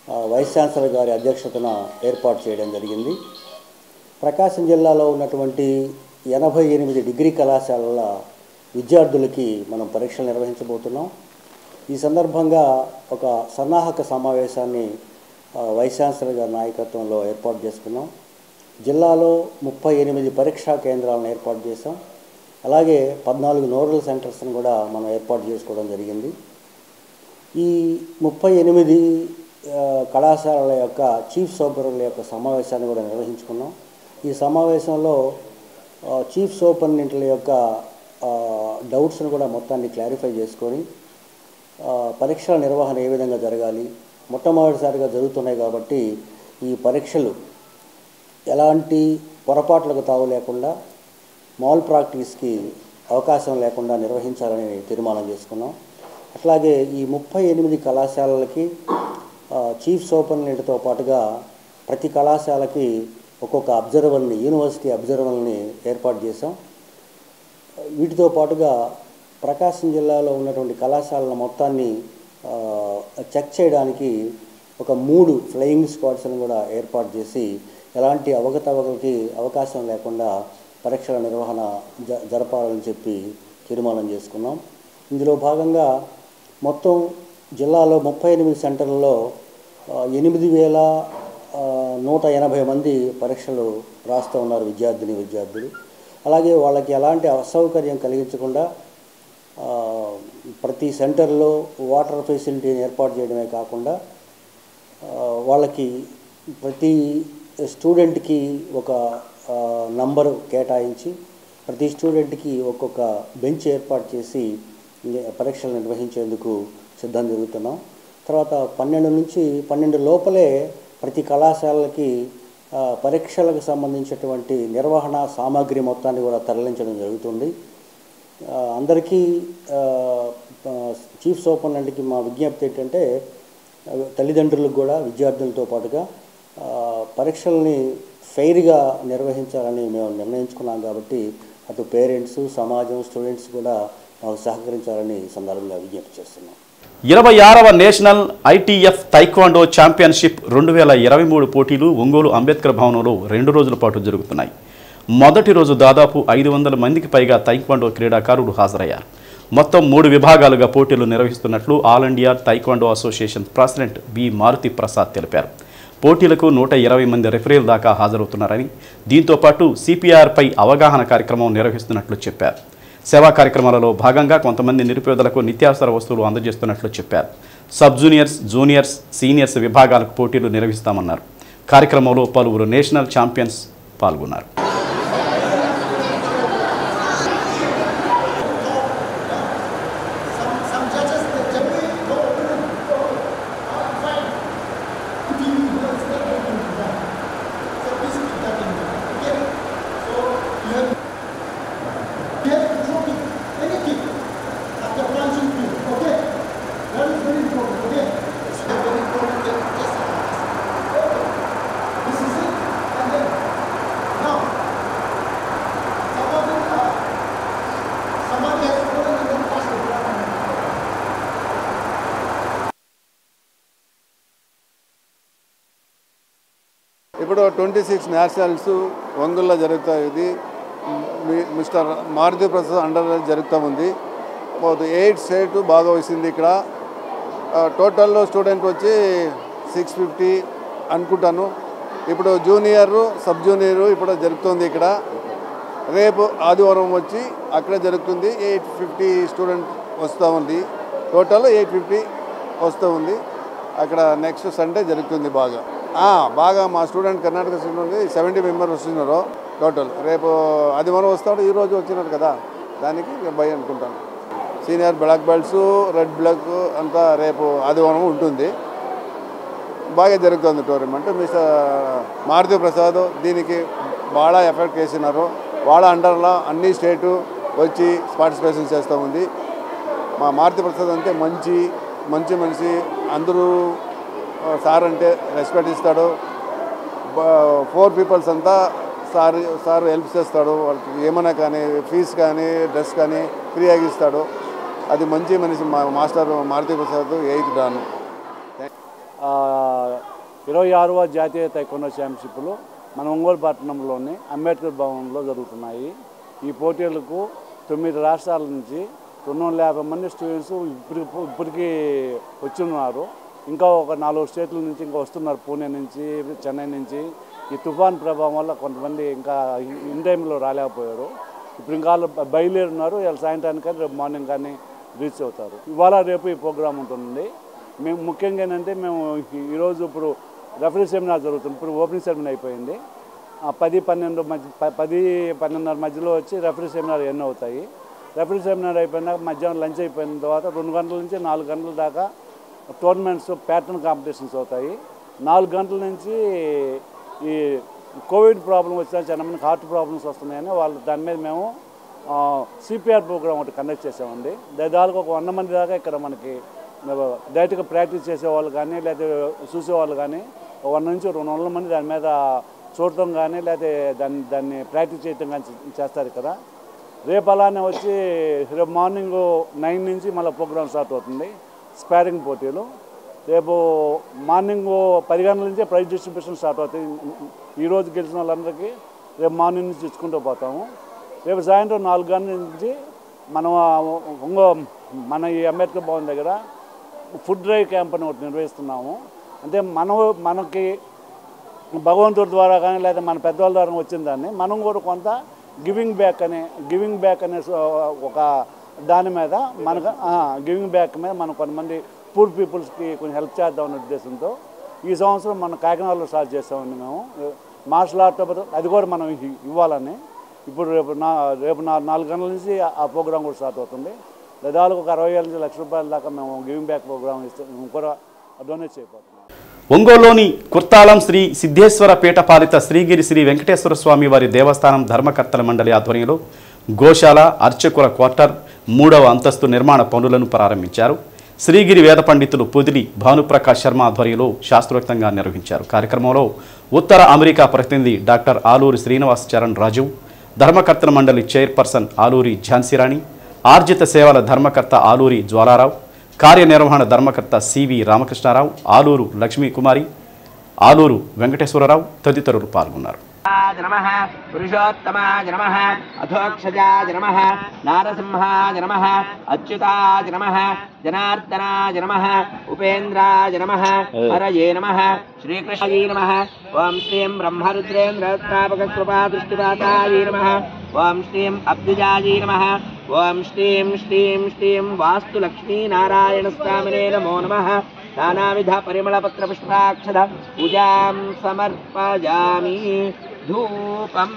వైస్ ఛాన్సలర్ గారి అధ్యక్షతన ఏర్పాటు చేయడం జరిగింది. ప్రకాశం జిల్లాలో ఉన్నటువంటి ఎనభై ఎనిమిది డిగ్రీ కళాశాలల విద్యార్థులకి మనం పరీక్షలు నిర్వహించబోతున్నాం. ఈ సందర్భంగా ఒక సన్నాహక సమావేశాన్ని వైస్ ఛాన్సలర్ గారి నాయకత్వంలో ఏర్పాటు చేసుకున్నాం. జిల్లాలో ముప్పై ఎనిమిది పరీక్షా కేంద్రాలను ఏర్పాటు చేశాం. అలాగే పద్నాలుగు నోడల్ సెంటర్స్ని కూడా మనం ఏర్పాటు చేసుకోవడం జరిగింది. ఈ ముప్పై ఎనిమిది కళాశాలల యొక్క చీఫ్ సూపరింటెండెంట్ల యొక్క సమావేశాన్ని కూడా నిర్వహించుకున్నాం. ఈ సమావేశంలో చీఫ్ సూపరింటెండెంట్ల యొక్క డౌట్స్ను కూడా మొత్తాన్ని క్లారిఫై చేసుకొని పరీక్షల నిర్వహణ ఏ విధంగా జరగాలి, మొట్టమొదటిసారిగా జరుగుతున్నాయి కాబట్టి ఈ పరీక్షలు ఎలాంటి పొరపాట్లకు తావు లేకుండా మాల్ ప్రాక్టీస్కి అవకాశం లేకుండా నిర్వహించాలని తీర్మానం చేసుకున్నాం. అట్లాగే ఈ ముప్పై ఎనిమిది కళాశాలలకి చీఫ్ సూపరింటెండెంట్తో పాటుగా ప్రతి కళాశాలకి ఒక్కొక్క అబ్జర్వర్ని, యూనివర్సిటీ అబ్జర్వర్ని ఏర్పాటు చేశాం. వీటితో పాటుగా ప్రకాశం జిల్లాలో ఉన్నటువంటి కళాశాలల మొత్తాన్ని చెక్ చేయడానికి ఒక మూడు ఫ్లయింగ్ స్క్వాడ్స్ని కూడా ఏర్పాటు చేసి ఎలాంటి అవకతవకలకి అవకాశం లేకుండా పరీక్షల నిర్వహణ జ జరపాలని చెప్పి తీర్మానం చేసుకున్నాం. ఇందులో భాగంగా మొత్తం జిల్లాలో ముప్పై ఎనిమిది సెంటర్లలో ఎనిమిది వేల నూట ఎనభై మంది పరీక్షలు రాస్తూ ఉన్నారు విద్యార్థిని విద్యార్థులు. అలాగే వాళ్ళకి ఎలాంటి అసౌకర్యం కలిగించకుండా ప్రతి సెంటర్లో వాటర్ ఫెసిలిటీని ఏర్పాటు చేయడమే కాకుండా వాళ్ళకి ప్రతి స్టూడెంట్కి ఒక నంబరు కేటాయించి ప్రతి స్టూడెంట్కి ఒక్కొక్క బెంచ్ ఏర్పాటు చేసి పరీక్షలు నిర్వహించేందుకు సిద్ధం జరుగుతున్నాం. తర్వాత పన్నెండు నుంచి పన్నెండు లోపలే ప్రతి కళాశాలకి పరీక్షలకు సంబంధించినటువంటి నిర్వహణ సామాగ్రి మొత్తాన్ని కూడా తరలించడం జరుగుతుంది. అందరికీ చీఫ్ సూపరింటెండెంట్కి మా విజ్ఞప్తి ఏంటంటే తల్లిదండ్రులకు కూడా విద్యార్థులతో పాటుగా పరీక్షల్ని ఫెయిర్గా నిర్వహించాలని మేము నిర్ణయించుకున్నాం కాబట్టి అటు పేరెంట్స్, సమాజం, స్టూడెంట్స్ కూడా మాకు సహకరించాలని ఈ సందర్భంగా విజ్ఞప్తి చేస్తున్నాం. ఇరవై ఆరవ నేషనల్ ఐటీఎఫ్ తైక్వాండో ఛాంపియన్షిప్ రెండు వేల ఇరవై మూడు పోటీలు ఒంగోలు అంబేద్కర్ భవనంలో రెండు రోజుల పాటు జరుగుతున్నాయి. మొదటి రోజు దాదాపు ఐదు వందల మందికి పైగా తైక్వాండో క్రీడాకారులు హాజరయ్యారు. మొత్తం మూడు విభాగాలుగా పోటీలు నిర్వహిస్తున్నట్లు all India taekwondo association president B Maruthi Prasad తెలిపారు. పోటీలకు నూట ఇరవై మంది రెఫరీల దాకా హాజరవుతున్నారని, దీంతోపాటు సిపిఆర్పై అవగాహన కార్యక్రమం నిర్వహిస్తున్నట్లు చెప్పారు. సేవా కార్యక్రమాలలో భాగంగా కొంతమంది నిరుపేదలకు నిత్యావసర వస్తువులు అందజేస్తున్నట్లు చెప్పారు. సబ్ జూనియర్స్, జూనియర్స్, సీనియర్స్ విభాగాలకు పోటీలు నిర్వహిస్తామన్నారు. కార్యక్రమంలో పలువురు నేషనల్ ఛాంపియన్స్ పాల్గొన్నారు. ఇప్పుడు ట్వంటీ సిక్స్ నేషనల్స్ ఒంగోలులో జరుగుతాయి. ఇది మిస్టర్ మారుతి ప్రసాద్ అండర్ జరుగుతూ ఉంది. ఎయిట్ స్టేట్ బాగా వచ్చింది. ఇక్కడ టోటల్లో స్టూడెంట్ వచ్చి సిక్స్ ఫిఫ్టీ అనుకుంటాను. ఇప్పుడు జూనియర్, సబ్ జూనియర్ ఇప్పుడు జరుగుతుంది. ఇక్కడ రేపు ఆదివారం వచ్చి అక్కడ జరుగుతుంది. ఎయిట్ ఫిఫ్టీ స్టూడెంట్ వస్తూ ఉంది. టోటల్ ఎయిట్ ఫిఫ్టీ వస్తూ ఉంది. అక్కడ నెక్స్ట్ సండే జరుగుతుంది. బాగా బాగా మా స్టూడెంట్ కర్ణాటక స్టూడెంట్ ఉంది. సెవెంటీ మెంబర్స్ వస్తున్నారు టోటల్. రేపు ఆదివారం వస్తాడు. ఈరోజు వచ్చినారు కదా, దానికి భయ అనుకుంటాను. Senior black belts, red black అంతా రేపు ఆదివారం ఉంటుంది. బాగా జరుగుతుంది టోర్నమెంట్. మిస్టర్ మారుతి ప్రసాద్ దీనికి బాగా ఎఫెక్ట్ చేసినారు. వాళ్ళ అండర్లో అన్ని స్టేటు వచ్చి పార్టిసిపేషన్ చేస్తూ ఉంది. మా మారుతి ప్రసాద్ అంటే మంచి మంచి మనిషి. అందరూ సార్ అంటే రెస్పెక్ట్ ఇస్తాడు. ఫోర్ పీపుల్స్ అంతా సార్ సార్ హెల్ప్ చేస్తాడు. వాళ్ళకి ఏమైనా కానీ ఫీజు కానీ డ్రెస్ కానీ ఫ్రీగా ఇస్తాడు. అది మంచి మనిషి మా master Maruthi Prasad eighth dan. ఇరవై ఆరవ జాతీయ తైకొండో ఛాంపియన్షిప్లు మన ఒంగోలు పట్టణంలోని అంబేద్కర్ భవన్లో జరుగుతున్నాయి. ఈ పోటీలకు తొమ్మిది రాష్ట్రాల నుంచి రెండు వందల యాభై మంది స్టూడెంట్స్ ఇప్పుడు ఇప్పటికీ వచ్చి ఉన్నారు. ఇంకా ఒక నాలుగు స్టేట్ల నుంచి ఇంకా వస్తున్నారు, పూణే నుంచి, చెన్నై నుంచి. ఈ తుఫాన్ ప్రభావం వల్ల కొంతమంది ఇంకా ఇన్ టైంలో రాలేకపోయారు. ఇప్పుడు ఇంకా బయలుదేరున్నారు. ఇవాళ సాయంత్రానికి కానీ రేపు మార్నింగ్ కానీ రీచ్ అవుతారు. ఇవాళ రేపు ఈ ప్రోగ్రామ్ ఉంటుంది. మేము ముఖ్యంగా ఏంటంటే మేము ఈరోజు ఇప్పుడు రెఫరీ సెమినార్ జరుగుతుంది. ఇప్పుడు ఓపెనింగ్ సెమినార్ అయిపోయింది. పది పన్నెండు మధ్య పది పన్నెండున్నర మధ్యలో వచ్చి రెఫరీ సెమినార్ ఎన్ని అవుతాయి. రెఫరీ సెమినార్ అయిపోయినాక మధ్యాహ్నం లంచ్ అయిపోయిన తర్వాత రెండు గంటల నుంచి నాలుగు గంటల దాకా టోర్నమెంట్స్ ప్యాటర్న్ కాంపిటీషన్స్ అవుతాయి. నాలుగు గంటల నుంచి ఈ కోవిడ్ ప్రాబ్లం వచ్చిన చాలా మందికి హార్ట్ ప్రాబ్లమ్స్ వస్తున్నాయని వాళ్ళు దాని మీద మేము సిపిఆర్ ప్రోగ్రామ్ ఒకటి కండక్ట్ చేసామండి. దాదాపు ఒక వంద మంది దాకా ఇక్కడ మనకి డైరెక్ట్గా ప్రాక్టీస్ చేసేవాళ్ళు కానీ లేకపోతే చూసేవాళ్ళు కానీ వంద నుంచి రెండు వందల మంది దాని మీద చూడటం కానీ లేకపోతే దాన్ని దాన్ని ప్రాక్టీస్ చేయటం కానీ చేస్తారు ఇక్కడ. రేపు అలానే వచ్చి రేపు మార్నింగ్ నైన్ నుంచి మళ్ళీ ప్రోగ్రామ్ స్టార్ట్ అవుతుంది, స్పారింగ్ పోటీలు. రేపు మార్నింగ్ పది గంటల నుంచే ప్రైజ్ డిస్ట్రిబ్యూషన్ స్టార్ట్ అవుతుంది. ఈరోజు గెలిచిన వాళ్ళందరికీ రేపు మార్నింగ్ నుంచి ఇచ్చుకుంటూ పోతాము. రేపు సాయంత్రం నాలుగు గంటల నుంచి మనం ఇంకో మన ఈ అంబేద్కర్ భవన్ దగ్గర ఫుడ్ డ్రైవ్ క్యాంప్ అని ఒకటి నిర్వహిస్తున్నాము. అంటే మనం మనకి భగవంతుడి ద్వారా కానీ లేదా మన పెద్దవాళ్ళ ద్వారా వచ్చిన దాన్ని మనం కూడా కొంత గివింగ్ బ్యాక్ అనే గివింగ్ బ్యాక్ అనే ఒక దాని మీద మనకు గివింగ్ బ్యాక్ మీద మనం కొంతమంది పూర్ పీపుల్స్కి కొంచెం హెల్ప్ చేద్దామనే ఉద్దేశంతో ఈ సంవత్సరం మనం కాకినాడలో స్టార్ట్ చేస్తామండి. మేము మార్షల్ ఆర్ట్ అది కూడా మనం ఇవ్వాలని ఇప్పుడు రేపు నా రేపు నాలుగు గంటల నుంచి ఆ ప్రోగ్రాం కూడా స్టార్ట్ అవుతుంది. దాదాపు ఒక అరవై వేల నుంచి లక్ష రూపాయల దాకా మేము గివింగ్ బ్యాక్ ప్రోగ్రామ్ ఇస్తాం కూడా డొనేట్ చేయబోతున్నాం. ఒంగోలులోని కుర్తాలం శ్రీ సిద్ధేశ్వర పీఠపాలిత శ్రీగిరి శ్రీ వెంకటేశ్వర స్వామి వారి దేవస్థానం ధర్మకర్తల మండలి ఆధ్వర్యంలో గోశాల, అర్చకుల క్వార్టర్ మూడవ అంతస్తు నిర్మాణ పనులను ప్రారంభించారు. శ్రీగిరి వేద పండితులు పొదిలి భానుప్రకాష్ శర్మ ఆధ్వర్యంలో శాస్త్రోక్తంగా నిర్వహించారు. కార్యక్రమంలో ఉత్తర అమెరికా ప్రతినిధి డాక్టర్ ఆలూరి శ్రీనివాస్ చరణ్ రాజు, ధర్మకర్తల మండలి చైర్పర్సన్ ఆలూరి ఝాన్సీరాణి, ఆర్జిత సేవల ధర్మకర్త ఆలూరి జ్వాలారావు, కార్యనిర్వహణ ధర్మకర్త సివి రామకృష్ణారావు, ఆలూరు లక్ష్మీకుమారి, ఆలూరు వెంకటేశ్వరరావు తదితరులు పాల్గొన్నారు. నమః పురుషోత్తమాయ నమః అధోక్షజాయ నమః నారసింహాయ నమః అచ్యుతాయ నమః జనార్దనాయ నమః ఉపేంద్రాయ నమః హరయే నమః శ్రీకృష్ణాయ నమః ఓం శ్రీం బ్రహ్మరుద్రేంద్రస్థాపక కృపా దృష్టిపాతాయ నమః ఓం శ్రీం అబ్దుజాయ నమః ఓం శ్రీం శ్రీం శ్రీం వాస్తు లక్ష్మీ నారాయణ స్వామినే నమో నమః నానావిధ పరిమళ పత్ర పుష్పాక్షద పూజాం సమర్పయామి ధూపం.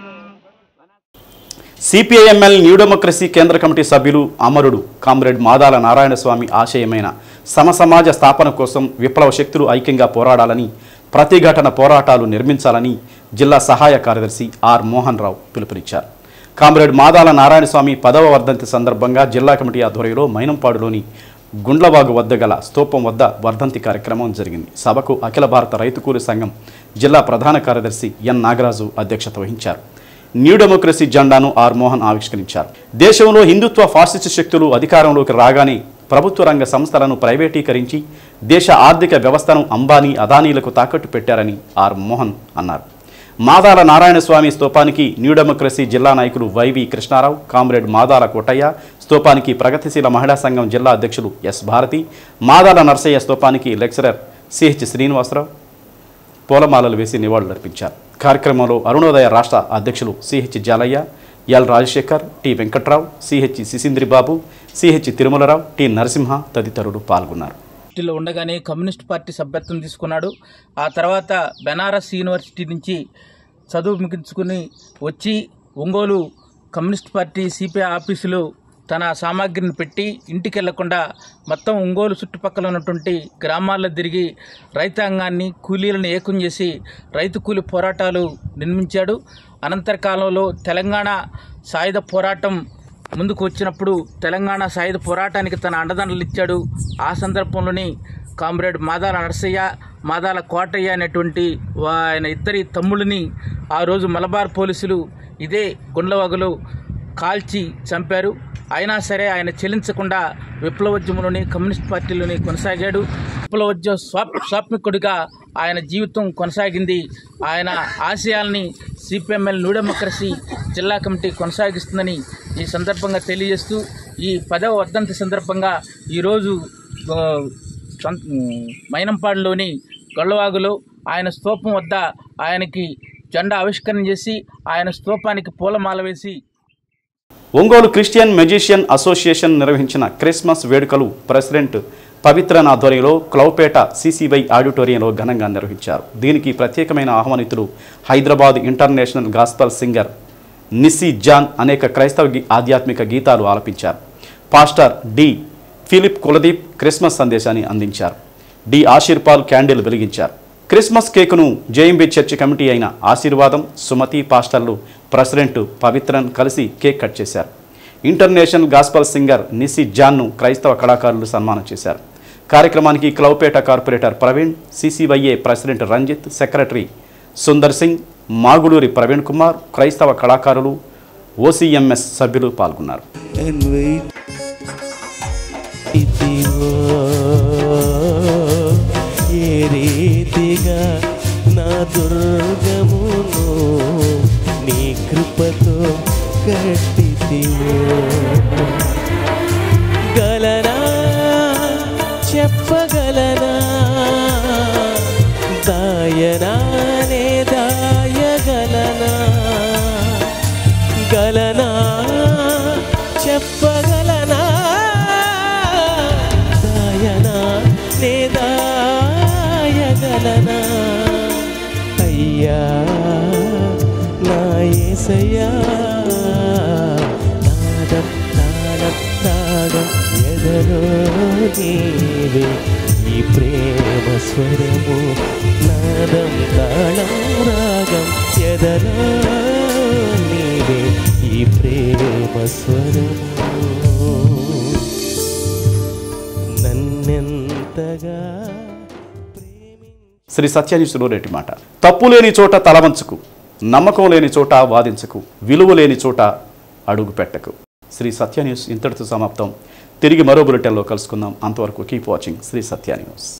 సిపిఐఎంఎల్ న్యూ డెమోక్రసీ కేంద్ర కమిటీ సభ్యులు అమరుడు కామ్రేడ్ మాదాల నారాయణస్వామి ఆశయమైన సమసమాజ స్థాపన కోసం విప్లవ శక్తులు ఐక్యంగా పోరాడాలని, ప్రతిఘటన పోరాటాలు నిర్మించాలని జిల్లా సహాయ కార్యదర్శి ఆర్ మోహన్ రావు పిలుపునిచ్చారు. కామ్రేడ్ మాదాల నారాయణస్వామి పదవ వర్ధంతి సందర్భంగా జిల్లా కమిటీ ఆధ్వర్యంలో మైనంపాడులోని గుండ్లవాగు వద్ద గల స్తూపం వద్ద వర్ధంతి కార్యక్రమం జరిగింది. సభకు అఖిల భారత రైతు కూలి సంఘం జిల్లా ప్రధాన కార్యదర్శి ఎన్ నాగరాజు అధ్యక్షత వహించారు. న్యూ డెమోక్రసీ జెండాను ఆర్ మోహన్ ఆవిష్కరించారు. దేశంలో హిందుత్వ ఫాసిస్ట్ శక్తులు అధికారంలోకి రాగానే ప్రభుత్వ రంగ సంస్థలను ప్రైవేటీకరించి దేశ ఆర్థిక వ్యవస్థను అంబానీ, అదానీలకు తాకట్టు పెట్టారని ఆర్ మోహన్ అన్నారు. మాదాల నారాయణస్వామి స్తూపానికి న్యూ డెమోక్రసీ జిల్లా నాయకులు వైవి కృష్ణారావు, కామ్రేడ్ మాదాల కోటయ్య, స్తూపానికి ప్రగతిశీల మహిళా సంఘం జిల్లా అధ్యక్షులు ఎస్ భారతి, మాదాల నర్సయ్య స్తూపానికి లెక్చరర్ సిహెచ్ శ్రీనివాసరావు పూలమాలలు వేసి నివాళులర్పించారు. కార్యక్రమంలో అరుణోదయ రాష్ట్ర అధ్యక్షులు CH Jalaiah, L Rajasekhar, T Venkatrao, CH Sisindribabu, CH Tirumalarao, T Narasimha తదితరులు పాల్గొన్నారు. పార్టీలో ఉండగానే కమ్యూనిస్ట్ పార్టీ సభ్యత్వం తీసుకున్నాడు. ఆ తర్వాత బెనారస్ యూనివర్సిటీ నుంచి చదువు ముగించుకుని వచ్చి ఒంగోలు కమ్యూనిస్ట్ పార్టీ సిపిఐ ఆఫీసులో తన సామాగ్రిని పెట్టి ఇంటికి వెళ్లకుండా మొత్తం ఒంగోలు చుట్టుపక్కల ఉన్నటువంటి గ్రామాల్లో తిరిగి రైతాంగాన్ని, కూలీలను ఏకం చేసి రైతు కూలీ పోరాటాలు నిర్మించాడు. అనంతర కాలంలో తెలంగాణ సాయుధ పోరాటం ముందుకు వచ్చినప్పుడు తెలంగాణ సాయుధ పోరాటానికి తన అండదండలు ఇచ్చాడు. ఆ సందర్భంలోని కామ్రేడ్ మాదాల నరసయ్య, మాదాల కోటయ్య అనేటువంటి ఆయన ఇద్దరి తమ్ముళ్ళని ఆ రోజు మలబార్ పోలీసులు ఇదే గుండ్లవాగులో కాల్చి చంపారు. అయినా సరే ఆయన చెల్లించకుండా విప్లవోద్యమంలోని కమ్యూనిస్ట్ పార్టీలోని కొనసాగాడు. విప్లవోద్యమ స్వాప్ స్వాప్మికుడిగా ఆయన జీవితం కొనసాగింది. ఆయన ఆశయాల్ని సిపిఎంఎల్ న్యూ డెమోక్రసీ జిల్లా కమిటీ కొనసాగిస్తుందని ఈ సందర్భంగా తెలియజేస్తూ ఈ పదవ వర్ధంతి సందర్భంగా ఈరోజు మైనంపాడులోని గొల్లవాగులో ఆయన స్తూపం వద్ద ఆయనకి జెండా ఆవిష్కరణ చేసి ఆయన స్తూపానికి పూలమాల వేసి ఒంగోలు క్రిస్టియన్ మెజిషియన్ అసోసియేషన్ నిర్వహించిన క్రిస్మస్ వేడుకలు ప్రెసిడెంట్ పవిత్రన్ ఆధ్వర్యంలో క్లౌపేట సిసివై ఆడిటోరియంలో ఘనంగా నిర్వహించారు. దీనికి ప్రత్యేకమైన ఆహ్వానితులు Hyderabad international gospel singer Nissi John అనేక క్రైస్తవ ఆధ్యాత్మిక గీతాలు ఆలపించారు. Pastor D Philip Kuldeep Christmas సందేశాన్ని అందించారు. డి ఆశీర్పాల్ క్యాండిల్ వెలిగించారు. క్రిస్మస్ కేకును జేఎంబీ చర్చి కమిటీ అయిన ఆశీర్వాదం సుమతి పాస్టర్లు ప్రెసిడెంట్ పవిత్రన్ కలిసి కేక్ కట్ చేశారు. ఇంటర్నేషనల్ గాస్పల్ సింగర్ నిస్సీ జాన్ను క్రైస్తవ కళాకారులు సన్మానం చేశారు. కార్యక్రమానికి క్లౌపేట corporator Praveen, CCYA president Ranjith, secretary Sundar Singh, Maguduri Praveen Kumar, క్రైస్తవ కళాకారులు, ఓసీఎంఎస్ సభ్యులు పాల్గొన్నారు. ఏ రీతిగా నా దుర్గమును నీ కృపతో కట్టితివో గలనా చెప్పగలనా దాయనానే దాయగలనా గలనా చెప్పగలనా దాయనా నే దాయగలనా అయ్యా నా యేసయ్యా నాదం నాదం నాదం ఎదలో నీవే ఈ ప్రేమ స్వరము నాదం తాళం రాగం ఎదలో నీవే ఈ ప్రేమ స్వరము నన్నెంతగా శ్రీ సత్యాన్యూసులో రేటి మాట. తప్పు లేని చోట తలవంచుకు, నమ్మకం లేని చోట వాదించకు, విలువ లేని చోట అడుగు పెట్టకు. శ్రీ సత్య న్యూస్ ఇంతటితో సమాప్తం. తిరిగి మరో బులెటిన్లో కలుసుకుందాం. అంతవరకు keep watching Sri Satya news.